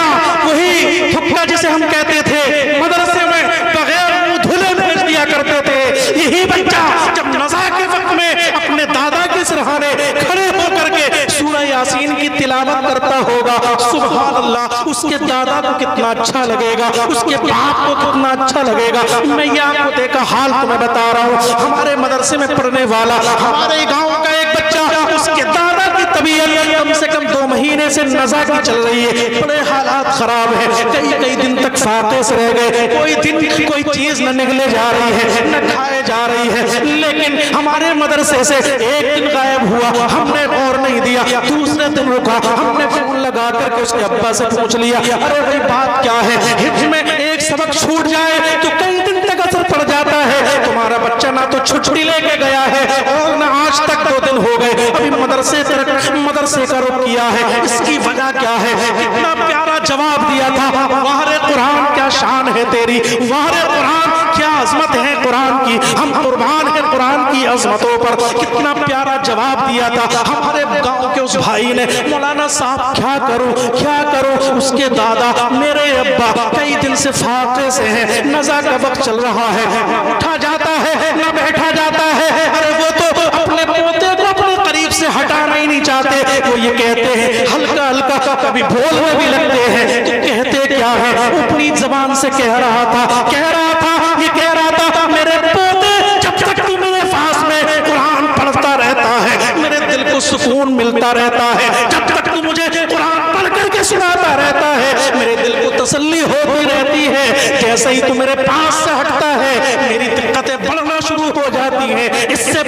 وہی تھپا جسے ہم کہتے تھے، مدرسے میں بغیر منہ دھلے بھیج دیا کرتے تھے۔ یہی بچہ جب نزا کے وقت میں اپنے دادا کے سرہانے کھڑے ہو کر کے سورہ یاسین کی تلاوت کرتا ہوگا، سبحان اللہ، اس کے دادا کو کتنا اچھا لگے گا، اس کے باپ کو کتنا اچھا لگے گا۔ میں یہ آپ کو دیکھا حال تمہیں بتا رہا ہوں، ہمارے مدرسے میں پڑھنے والا ہمارے گاؤں کا ایک بچہ، اس کے دادا کی طبیعت کم سے کم دو مہینے سے نزا کی چل رہی ہے، بڑے حالات خراب ہیں، کئی کئی دن تک فاقے سے رہ گئے، کوئی دن کوئی چیز نہ نگلے جا رہی ہے، نہ کھائے جا رہی ہے، لیکن ہمارے مدرسے سے ایک دن غائب ہوا، ہم نے غور نہیں دیا، دوسرے دن رکا، ہم نے فون لگا کر کے اس کے ابا سے پوچھ لیا، ارے بھائی بات کیا ہے، حفظ میں ایک سبق چھوٹ جائے تو کئی دن تک اثر پڑ جاتا ہے، تمہارا بچہ نہ تو چھٹی لے کے گیا ہے اور نہ آج تک دو دن ہو گئے ابھی مدرسے مدرسے کا رخ کیا ہے، اس کی وجہ کیا ہے؟ کتنا پیارا جواب دیا تھا، وحر قرآن کیا شان ہے تیری، وحر قرآن کیا عظمت ہے قرآن کی، ہم قربان ہیں قرآن کی عظمتوں پر۔ کتنا پیارا جواب دیا تھا ہمارے گاؤں کے اس بھائی نے، مولانا صاحب کیا کروں کیا کروں، اس کے دادا میرے ابا کئی دن سے فاقے سے ہیں، نزا کا وقت چل رہا ہے، نہ اٹھا جاتا ہے نہ بیٹھا جاتا ہے، ارے وہ تو اپنے پوتے کو اپنے قریب سے ہٹانا ہی نہیں چاہتے، وہ یہ کہتے ہیں ہلکا ہلکا کبھی بولنے بھی لگتے ہیں، تو کہتے کیا ہے، اپنی زبان سے کہہ رہا تھا کہہ رہا تھا یہ کہہ رہا تھا میرے پوتے جب تک تو میرے پاس میں قرآن پڑھتا رہتا ہے میرے دل کو سکون ملتا رہتا ہے، جب تک تو مجھے قرآن پڑھ کر کے سناتا رہتا ہے میرے دل کو تسلی ہوتی رہتی ہے، جیسے ہی تو میرے پاس سے ہٹتا ہے میری دقتیں بڑھنا شروع ہو جاتی ہیں۔ اس سے پتہ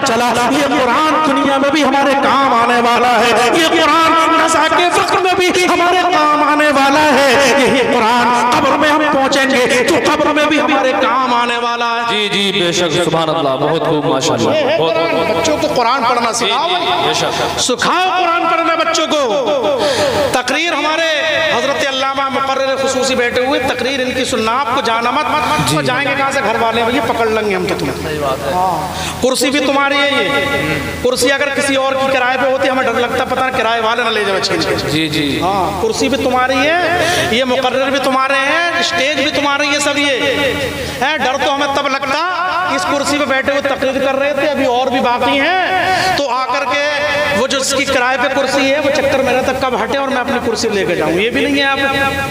چلا یہ قرآن دنیا میں بھی ہمارے کام آنے والا ہے، یہ قرآن نزا کے وقت میں بھی ہمارے کام آنے والا ہے، یہی قرآن قبر میں ہم پہنچیں گے تو قبر میں بھی ہمارے کام آنے والا ہے۔ جی جی بے شک، سبحان اللہ، بہت خوب، ماشاءاللہ۔ بچوں کو قرآن پڑھنا سکھاؤ، سکھاؤ قرآن پڑھنا بچوں کو۔ تقریر ہمارے حضرت علامہ مقرر خصوصی بیٹھے ہوئے، تقریر ان کی سننا، آپ کو جانا مت، تو جائیں گے کہاں سے گھر والے یہ پکڑ لیں گے ہم تو تمہیں۔ کرسی بھی تمہاری ہے، یہ کرسی اگر کسی اور کی کرائے پہ ہوتی ہمیں ڈر لگتا، پتہ نہ کرائے والے نہ لے جائے چھین کے۔ جی جی ہاں کرسی بھی تمہاری ہے، یہ مقرر بھی تمہارے ہیں، اسٹیج بھی تمہاری ہے، سب یہ ہے۔ ڈر تو ہمیں تب لگتا اس کرسی پہ بیٹھے ہوئے تقریر کر رہے تھے، ابھی اور بھی باقی ہیں، تو آ کر کے وہ جو اس کی کرائے پہ کرسی ہے وہ چکر میرا تک کب ہٹے اور میں اپنی کرسی لے کے جاؤں، یہ بھی نہیں ہے۔ آپ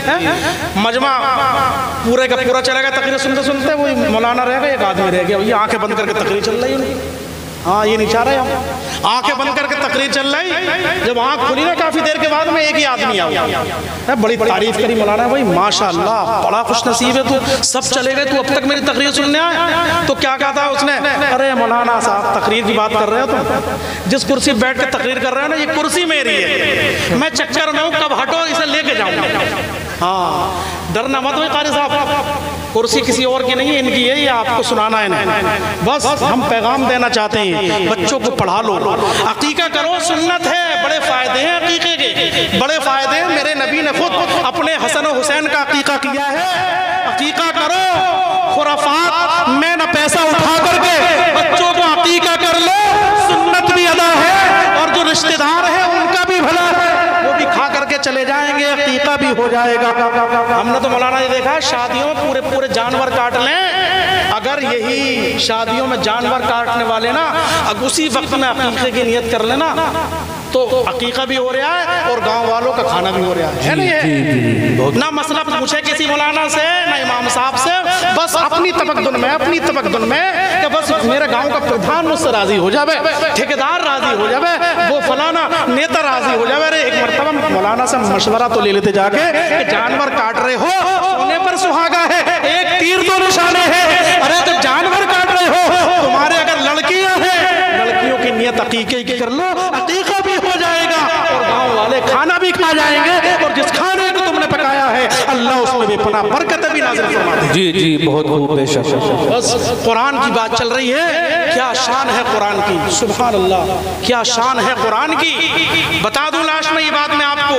مجمع پورے کا پورا چلے گا تقریر سنتے سنتے، وہی مولانا رہ گا، ایک آدمی رہ گیا، یہ آنکھیں بند کر کے تقریر چل رہی ہے۔ ہاں یہ نہیں چاہ رہے ہم، آنکھیں بند کر کے تقریر چل رہی، جب آنکھ کھلی نا کافی دیر کے بعد میں ایک ہی آدمی آیا، بڑی تعریف کری مولانا بھائی ماشاءاللہ بڑا خوش نصیب ہے تو، سب چلے گئے تو اب تک میری تقریر سننے آئے۔ تو کیا کہا تھا اس نے؟ ارے مولانا صاحب تقریر کی بات کر رہے ہو تم، جس کرسی بیٹھ کے تقریر کر رہے ہو نا یہ کرسی میری ہے، میں چکر میں ہوں، کب ہٹو اسے لے کے جاؤں۔ ہاں ڈرنا مت ہوئی قاری صاحب، کرسی کسی اور کی نہیں ہے، ان کی ہے، یہ آپ کو سنانا ہے انہیں۔ بس ہم پیغام دینا چاہتے ہیں بچوں کو پڑھا لو، عقیقہ کرو، سنت ہے، بڑے فائدے ہیں عقیقے کے، بڑے فائدے ہیں۔ میرے نبی نے خود اپنے حسن و حسین کا عقیقہ کیا ہے، عقیقہ کرو، خرافات میں نہ پیسہ اٹھا کر کے بچوں کو عقیقہ کر لو، سنت بھی ادا ہے اور جو رشتہ دار ہیں ان کا بھی بھلا ہے، وہ بھی کھا کر کے چلے جائیں گے، عقیقہ بھی ہو جائے گا۔ ہم نے تو مولانا یہ دیکھا شادیوں میں پورے پورے جانور کاٹ لیں، اگر یہی شادیوں میں جانور کاٹنے والے نا اگر اسی وقت میں عقیقے کی نیت کر لینا تو عقیقہ بھی ہو رہا ہے اور گاؤں والوں کا کھانا بھی ہو رہا ہے، ہے نا؟ یہ نہ مسئلہ پوچھے کسی مولانا سے نہ امام صاحب سے، بس اپنی تمکن میں اپنی تمکن میں کہ بس میرے گاؤں کا پردھان مجھ سے راضی ہو جاوے، ٹھیکیدار راضی ہو جاوے، وہ فلانا نیتا راضی ہو جاوے۔ ارے ایک مرتبہ مولانا سے مشورہ تو لے لیتے جا کے کہ جانور کاٹ رہے ہو، سونے پر سہاگا ہے، ایک تیر دو نشانے ہیں، ارے تو جانور کاٹ رہے ہو، تمہارے اگر لڑکیاں ہیں لڑکیوں کی نیت عقیقے کی کر لو، عقیقہ بھی ہو جائے گا اور گاؤں والے کھانا بھی کھا جائیں گے، اور جس کھانے کو تم نے پکایا ہے اللہ اس میں بھی پناہ برکت بھی نازل فرما دے۔ جی جی بہت خوب، بے شک۔ بس قرآن کی بات چل رہی ہے، کیا شان ہے قرآن کی، سبحان اللہ کیا شان ہے قرآن کی۔ بتا دوں لاش میں یہ بات میں آپ کو،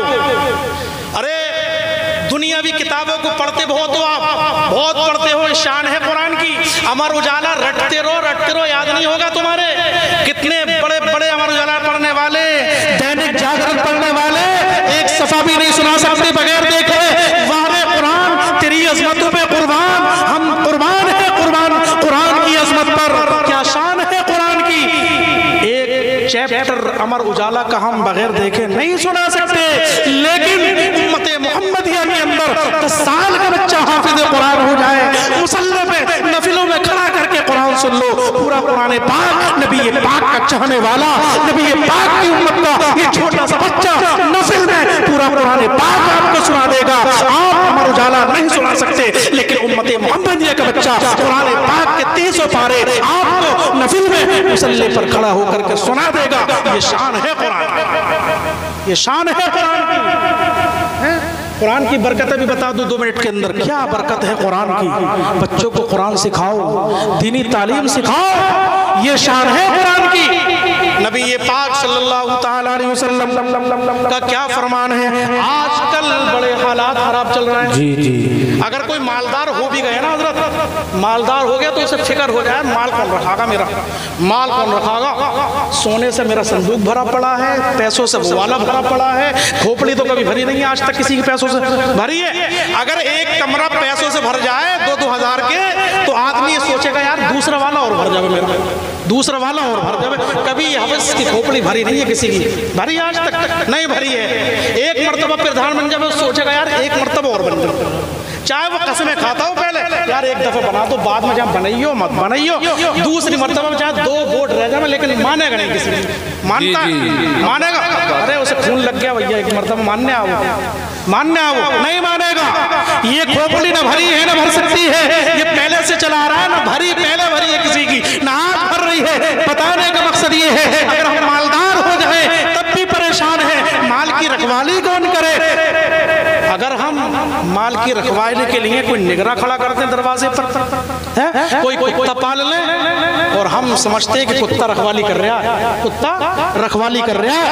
ارے دنیاوی کتابوں کو پڑھتے بہت ہو، آپ بہت پڑھتے ہو، شان ہے قرآن کی۔ امر اجالا رٹتے رہو رٹتے رہو، یاد نہیں ہوگا تمہارے کتنے بڑے بڑے امر اجالا پڑھنے والے، دینک جاگرن پڑھنے والے ایک صفحہ بھی نہیں سنا سکتے بغیر دیکھے وارے قرآن تیری عظمتوں پہ قربان، ہم قربان ہے قربان قرآن کی عظمت پر، کیا شان ہے قرآن کی۔ ایک چیپٹر امر اجالا کا ہم بغیر دیکھے نہیں سنا سکتے، لیکن امت محمدیہ کے اندر دس سال کا بچہ حافظ قرآن ہو جائے، مصلی پہ نفلوں میں کھڑا کر کے قرآن سن لو، پورا قرآن پاک نبی پاک کا چاہنے والا، نبی پاک کی امت کا یہ چھوٹا سا بچہ نفل میں پورا قرآن پاک آپ کو سنا دے گا۔ آپ امر اجالا نہیں سنا سکتے، لیکن امت محمدیہ کا بچہ قرآن پاک کے تیسوں پارے آپ کو نفل میں مصلی پر کھڑا ہو کر کے سنا دے گا۔ یہ شان ہے قرآن، یہ شان ہے قرآن کی۔ قرآن کی برکتیں بھی بتا دو دو منٹ کے اندر، کیا برکت ہے قرآن کی۔ بچوں کو قرآن سکھاؤ، دینی تعلیم سکھاؤ، یہ شان ہے قرآن کی۔ نبی پاک صلی اللہ تعالیٰ علیہ وسلم کا کیا فرمان ہے، آج کل بڑے حالات خراب چل رہے ہیں۔ جی جی اگر کوئی مالدار ہو بھی گئے نا حضرت، مالدار ہو گیا تو اسے فکر ہو جائے مال کون رکھا گا، میرا مال کون رکھا گا، سونے سے میرا صندوق بھرا پڑا ہے، پیسوں سے وہ والا بھرا پڑا ہے، کھوپڑی تو کبھی بھری نہیں ہے آج تک کسی کے پیسوں سے بھری ہے۔ اگر ایک کمرہ پیسوں سے بھر جائے دو دو ہزار کے تو آدمی یہ سوچے گا یار دوسرا والا اور بھر جائے میرا، دوسرا والا اور بھر جائے۔ کبھی حوث کی کھوپڑی بھری نہیں ہے کسی کی، بھری آج تک نہیں بھری ہے۔ ایک مرتبہ پردھان بن جائے سوچے گا یار ایک مرتبہ اور بن جائے، چاہے وہ قسمیں کھاتا ہو پہلے یار ایک دفعہ بنا دو، بعد میں جہاں بنائیو مت بنائیو، دوسری مرتبہ میں چاہے دو ووٹ رہ جائے لیکن مانے گا نہیں کسی مانتا ہے، مانے گا، ارے اسے خون لگ گیا بھیا ایک مرتبہ ماننے آؤ ماننے آؤ نہیں مانے گا۔ یہ کھوپڑی نہ بھری ہے نہ بھر سکتی ہے، یہ پہلے سے چلا رہا ہے، نہ بھری پہلے بھری ہے کسی کی، نہ آج بھر رہی ہے، بتانے کا مقصد की रखवाली के लिए कोई निगरान खड़ा करते हैं दरवाजे पर, है? कोई कुत्ता पाल लें और हम समझते हैं कि कुत्ता रखवाली कर रहा है, कुत्ता रखवाली कर रहा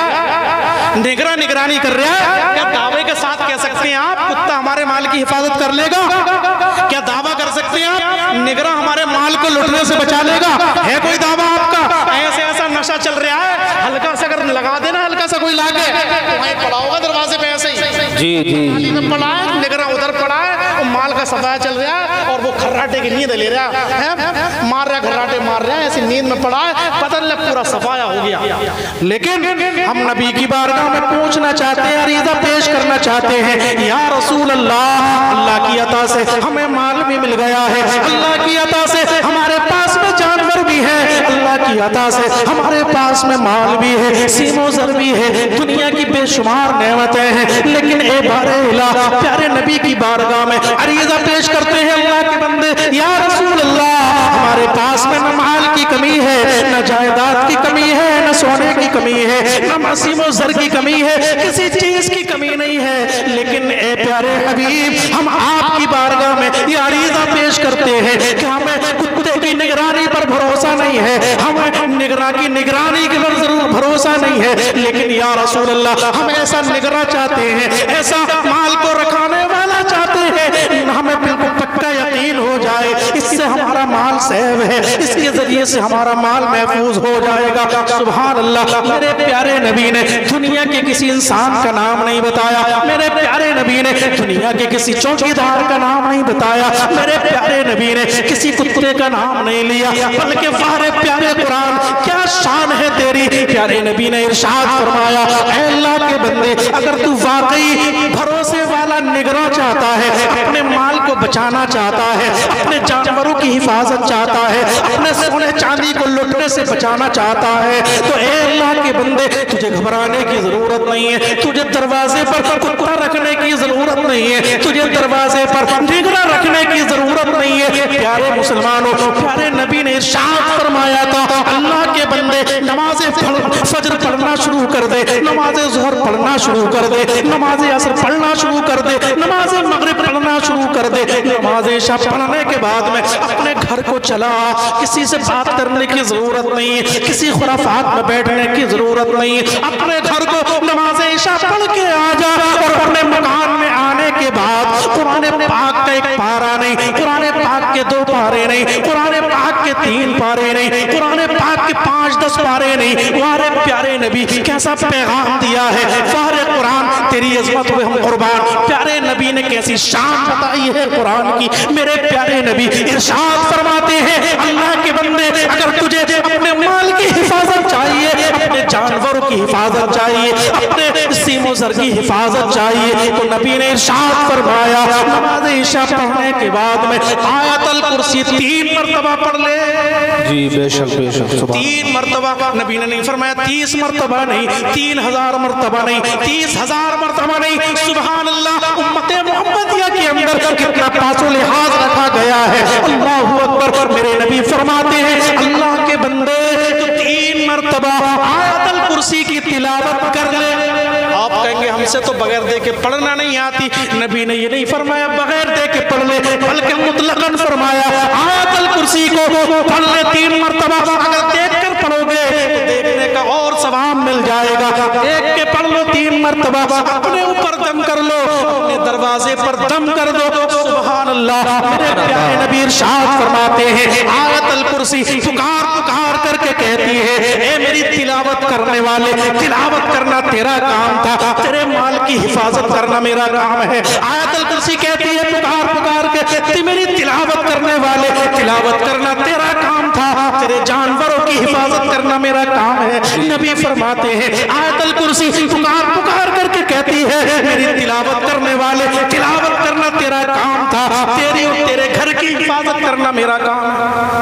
है, निगरा निगरानी कर रहा है। क्या दावे के साथ कह सकते हैं आप कुत्ता हमारे माल की हिफाजत कर लेगा? क्या दावा कर सकते हैं आप निगरा हमारे माल को लुटने से बचा लेगा? है कोई दावा आपका? ऐसे ऐसा नशा चल रहा है, हल्का सा अगर लगा देना, हल्का सा कोई लागे तो वहीं पड़ा होगा दरवाजे पे ऐसे ही जी जी में पड़ा है, निगरा उधर पड़ा है और माल का सफाया चल रहा है और वो खर्राटे की नींद ले रहा है, मार रहा खर्राटे मार रहा है, ऐसी नींद में पड़ा है, पता नहीं पूरा सफाया हो गया। लेकिन हम नबी की बारगाह में पूछना चाहते हैं, अरीज़ा पेश करना चाहते हैं, या रसूल अल्लाह, अल्लाह की अता से हमें माल भी मिल गया है, अल्लाह की अता से हमारे पास में जानवर भी है, अल्लाह की अता से हमारे पास में माल भी है, सीमो ज़र भी है, दुनिया की बेशुमार नेमतें हैं, लेकिन ए बारे इलाह प्यारे नबी की बारगाह में अरीज़ा पेश करते हैं अल्लाह के बंदे, या रसूल अल्लाह, हमारे पास में न माल की कमी है, न जायदाद की कमी है, न सोने की कमी है, न मसीमो ज़र की कमी है, किसी चीज की कमी नहीं है, लेकिन ए प्यारे हबीब हम आपकी बारगाह में ये अरीज़ा पेश करते हैं कि हमें कुत्ते की निगरानी पर भरोसा नहीं है, हमें निगरान की निगरानी के पर जरूर भरोसा नहीं है, लेकिन या रसूल अल्लाह हम ऐसा निगरान चाहते हैं, ऐसा माल को रखाने वाला चाहते हैं, हमें बिल्कुल पक्का यकीन हो जाए इससे हमारा माल सेव है, इसके जरिए से हमारा माल महफूज हो जाएगा। सुभान अल्लाह, मेरे प्यारे नबी ने दुनिया के किसी इंसान का नाम नहीं बताया, मेरे प्यारे नबी ने दुनिया के किसी चौकीदार का नाम नहीं बताया, मेरे प्यारे नबी ने किसी कुत्ते का नाम नहीं लिया, बल्कि फारे प्यारे कुरान क्या शान है तेरी, प्यारे नबी ने इरशाद फरमाया, ऐ अल्लाह के बंदे अगर तू वाकई भरोसे वाला निगरान चाहता है, अपने माल को बचाना चाहता है, अपने जानवरों की हिफाजत चाहता है, अपने सोने चांदी को लुटने से बचाना चाहता है, तो ऐ अल्लाह के बंदे तुझे घबराने की जरूरत नहीं है, तुझे दरवाजे पर कुत्ता रखने की जरूरत नहीं है, तुझे दरवाजे पर निगरान रखने की जरूरत नहीं है। प्यारे मुसलमानों, प्यारे नबी ने इरशाद फरमाया था, अल्लाह के बंदे नमाज़े फजर पढ़ना शुरू कर दे, नमाज़े ज़ोहर पढ़ना शुरू कर दे, नमाज़े असर पढ़ना शुरू कर दे, नमाज़े मगरिब पढ़ना शुरू कर दे, नमाज़े इशा पढ़ने के बाद में अपने घर को चला, किसी से बात करने की जरूरत नहीं है, किसी खुराफात में बैठने की जरूरत नहीं है, अपने घर को नमाज़े इशा पढ़ के आ जा और अपने मकान में आने के बाद कुरान पाक का एक पारा नहीं, कुरान पाक के दो पारे नहीं, कुरान पाक के तीन पारे नहीं, कुरान पाक के पांच दस पारे नहीं, हमारे प्यारे नबी कैसा पैगाम दिया है, फारे कुरान तेरी अज़मत पे हम कुर्बान, प्यारे नबी ने कैसी शान बताई है कुरान की। मेरे प्यारे नबी इरशाद फरमाते हैं, अल्लाह के बंदे अगर तुझे अपने माल की हिफाजत चाहिए, अपने जानवरों की हिफाजत चाहिए, अपने सीमो ज़र की हिफाजत चाहिए, तो नबी ने इरशाद फरमाया नमाज़ इशा पढ़ने के बाद में आयतल कुर्सी तीन मरतबा पढ़ ले। जी बेशक बेशक, तीन मरतबा, नबी ने नहीं फरमाया तीस मरतबा नहीं, तीन हजार मरतबा नहीं, तीस हजार मरतबा नहीं, सुभान अल्लाह, उम्मत मोहम्मदिया के अंदर कितना पासो लिहाज रखा गया है, अल्लाहु अकबर। मेरे नबी फरमाते हैं अल्लाह के बंदे तो तीन मरतबा आयतल कुर्सी की तिलावत कर ले। आप कहेंगे हमसे तो बगैर देखे पढ़ना नहीं आती, नबी ने ये नहीं फरमाया बगैर देखे पढ़ ले, बल्कि मुतलकन फरमाया आयतल कुर्सी को पढ़ ले तीन मरतबा, अगर देख कर पढ़ोगे तो देखने का और सवाब मिल जाएगा, देख के पढ़ लो तीन मरतबा, अपने ऊपर दम कर लो, अपने दरवाजे पर दम कर दो, सुभान अल्लाह। मेरे प्यारे नबी इरशाद फरमाते हैं आयतल कुर्सी पुकार पुकार करके कहती है, ए मेरी तिलावत करने वाले, तिलावत करना तेरा काम था, तेरे माल की हिफाजत करना मेरा काम है। आयतल कुर्सी कहती है पुकार पुकार के, मेरी तिलावत करने वाले, तिलावत करना तेरा काम था, तेरे जानवरों की हिफाजत करना मेरा काम है। नबी फरमाते हैं आयतल कुर्सी पुकार पुकार करके कहती है, मेरी तिलावत करने वाले, तिलावत करना तेरा काम था, तेरी और तेरे घर की हिफाजत करना मेरा काम है।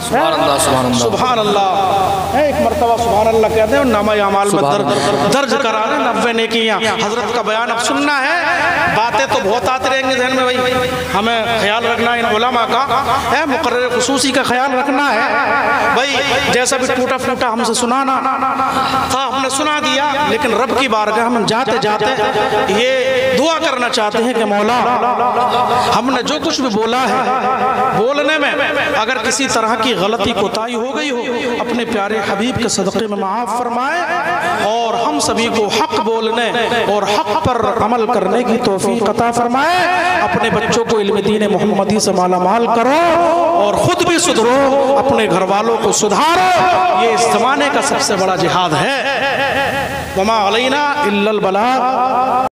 سبحان اللہ سبحان اللہ سبحان اللہ ایک مرتبہ سبحان اللہ کہتے ہیں نامہ اعمال میں درج کرانے نوے نیکیاں حضرت کا بیان اب سننا ہے باتیں تو بہت آتے رہیں گے ذہن میں بھائی ہمیں خیال رکھنا ہے ان علماء کا ہے مقرر خصوصی کا خیال رکھنا ہے بھائی جیسا بھی ٹوٹا پھوٹا ہم سے سنانا تھا ہم نے سنا دیا لیکن رب کی بارگاہ ہم جاتے جاتے یہ دعا کرنا چاہتے ہیں کہ مولا ہم نے جو کچھ بھی بولا ہے بولنے میں اگر کسی طرح کی غلطی کوتاہی ہو گئی ہو اپنے پیارے حبیب کے صدقے میں معاف فرمائے اور ہم سبھی کو حق بولنے اور حق پر عمل کرنے کی توفیق عطا فرمائے اپنے بچوں کو علم دین محمدی سے مالا مال کرو اور خود بھی سدھرو اپنے گھر والوں کو سدھارو یہ اس زمانے کا سب سے بڑا جہاد ہے وما علینا الا البلاغ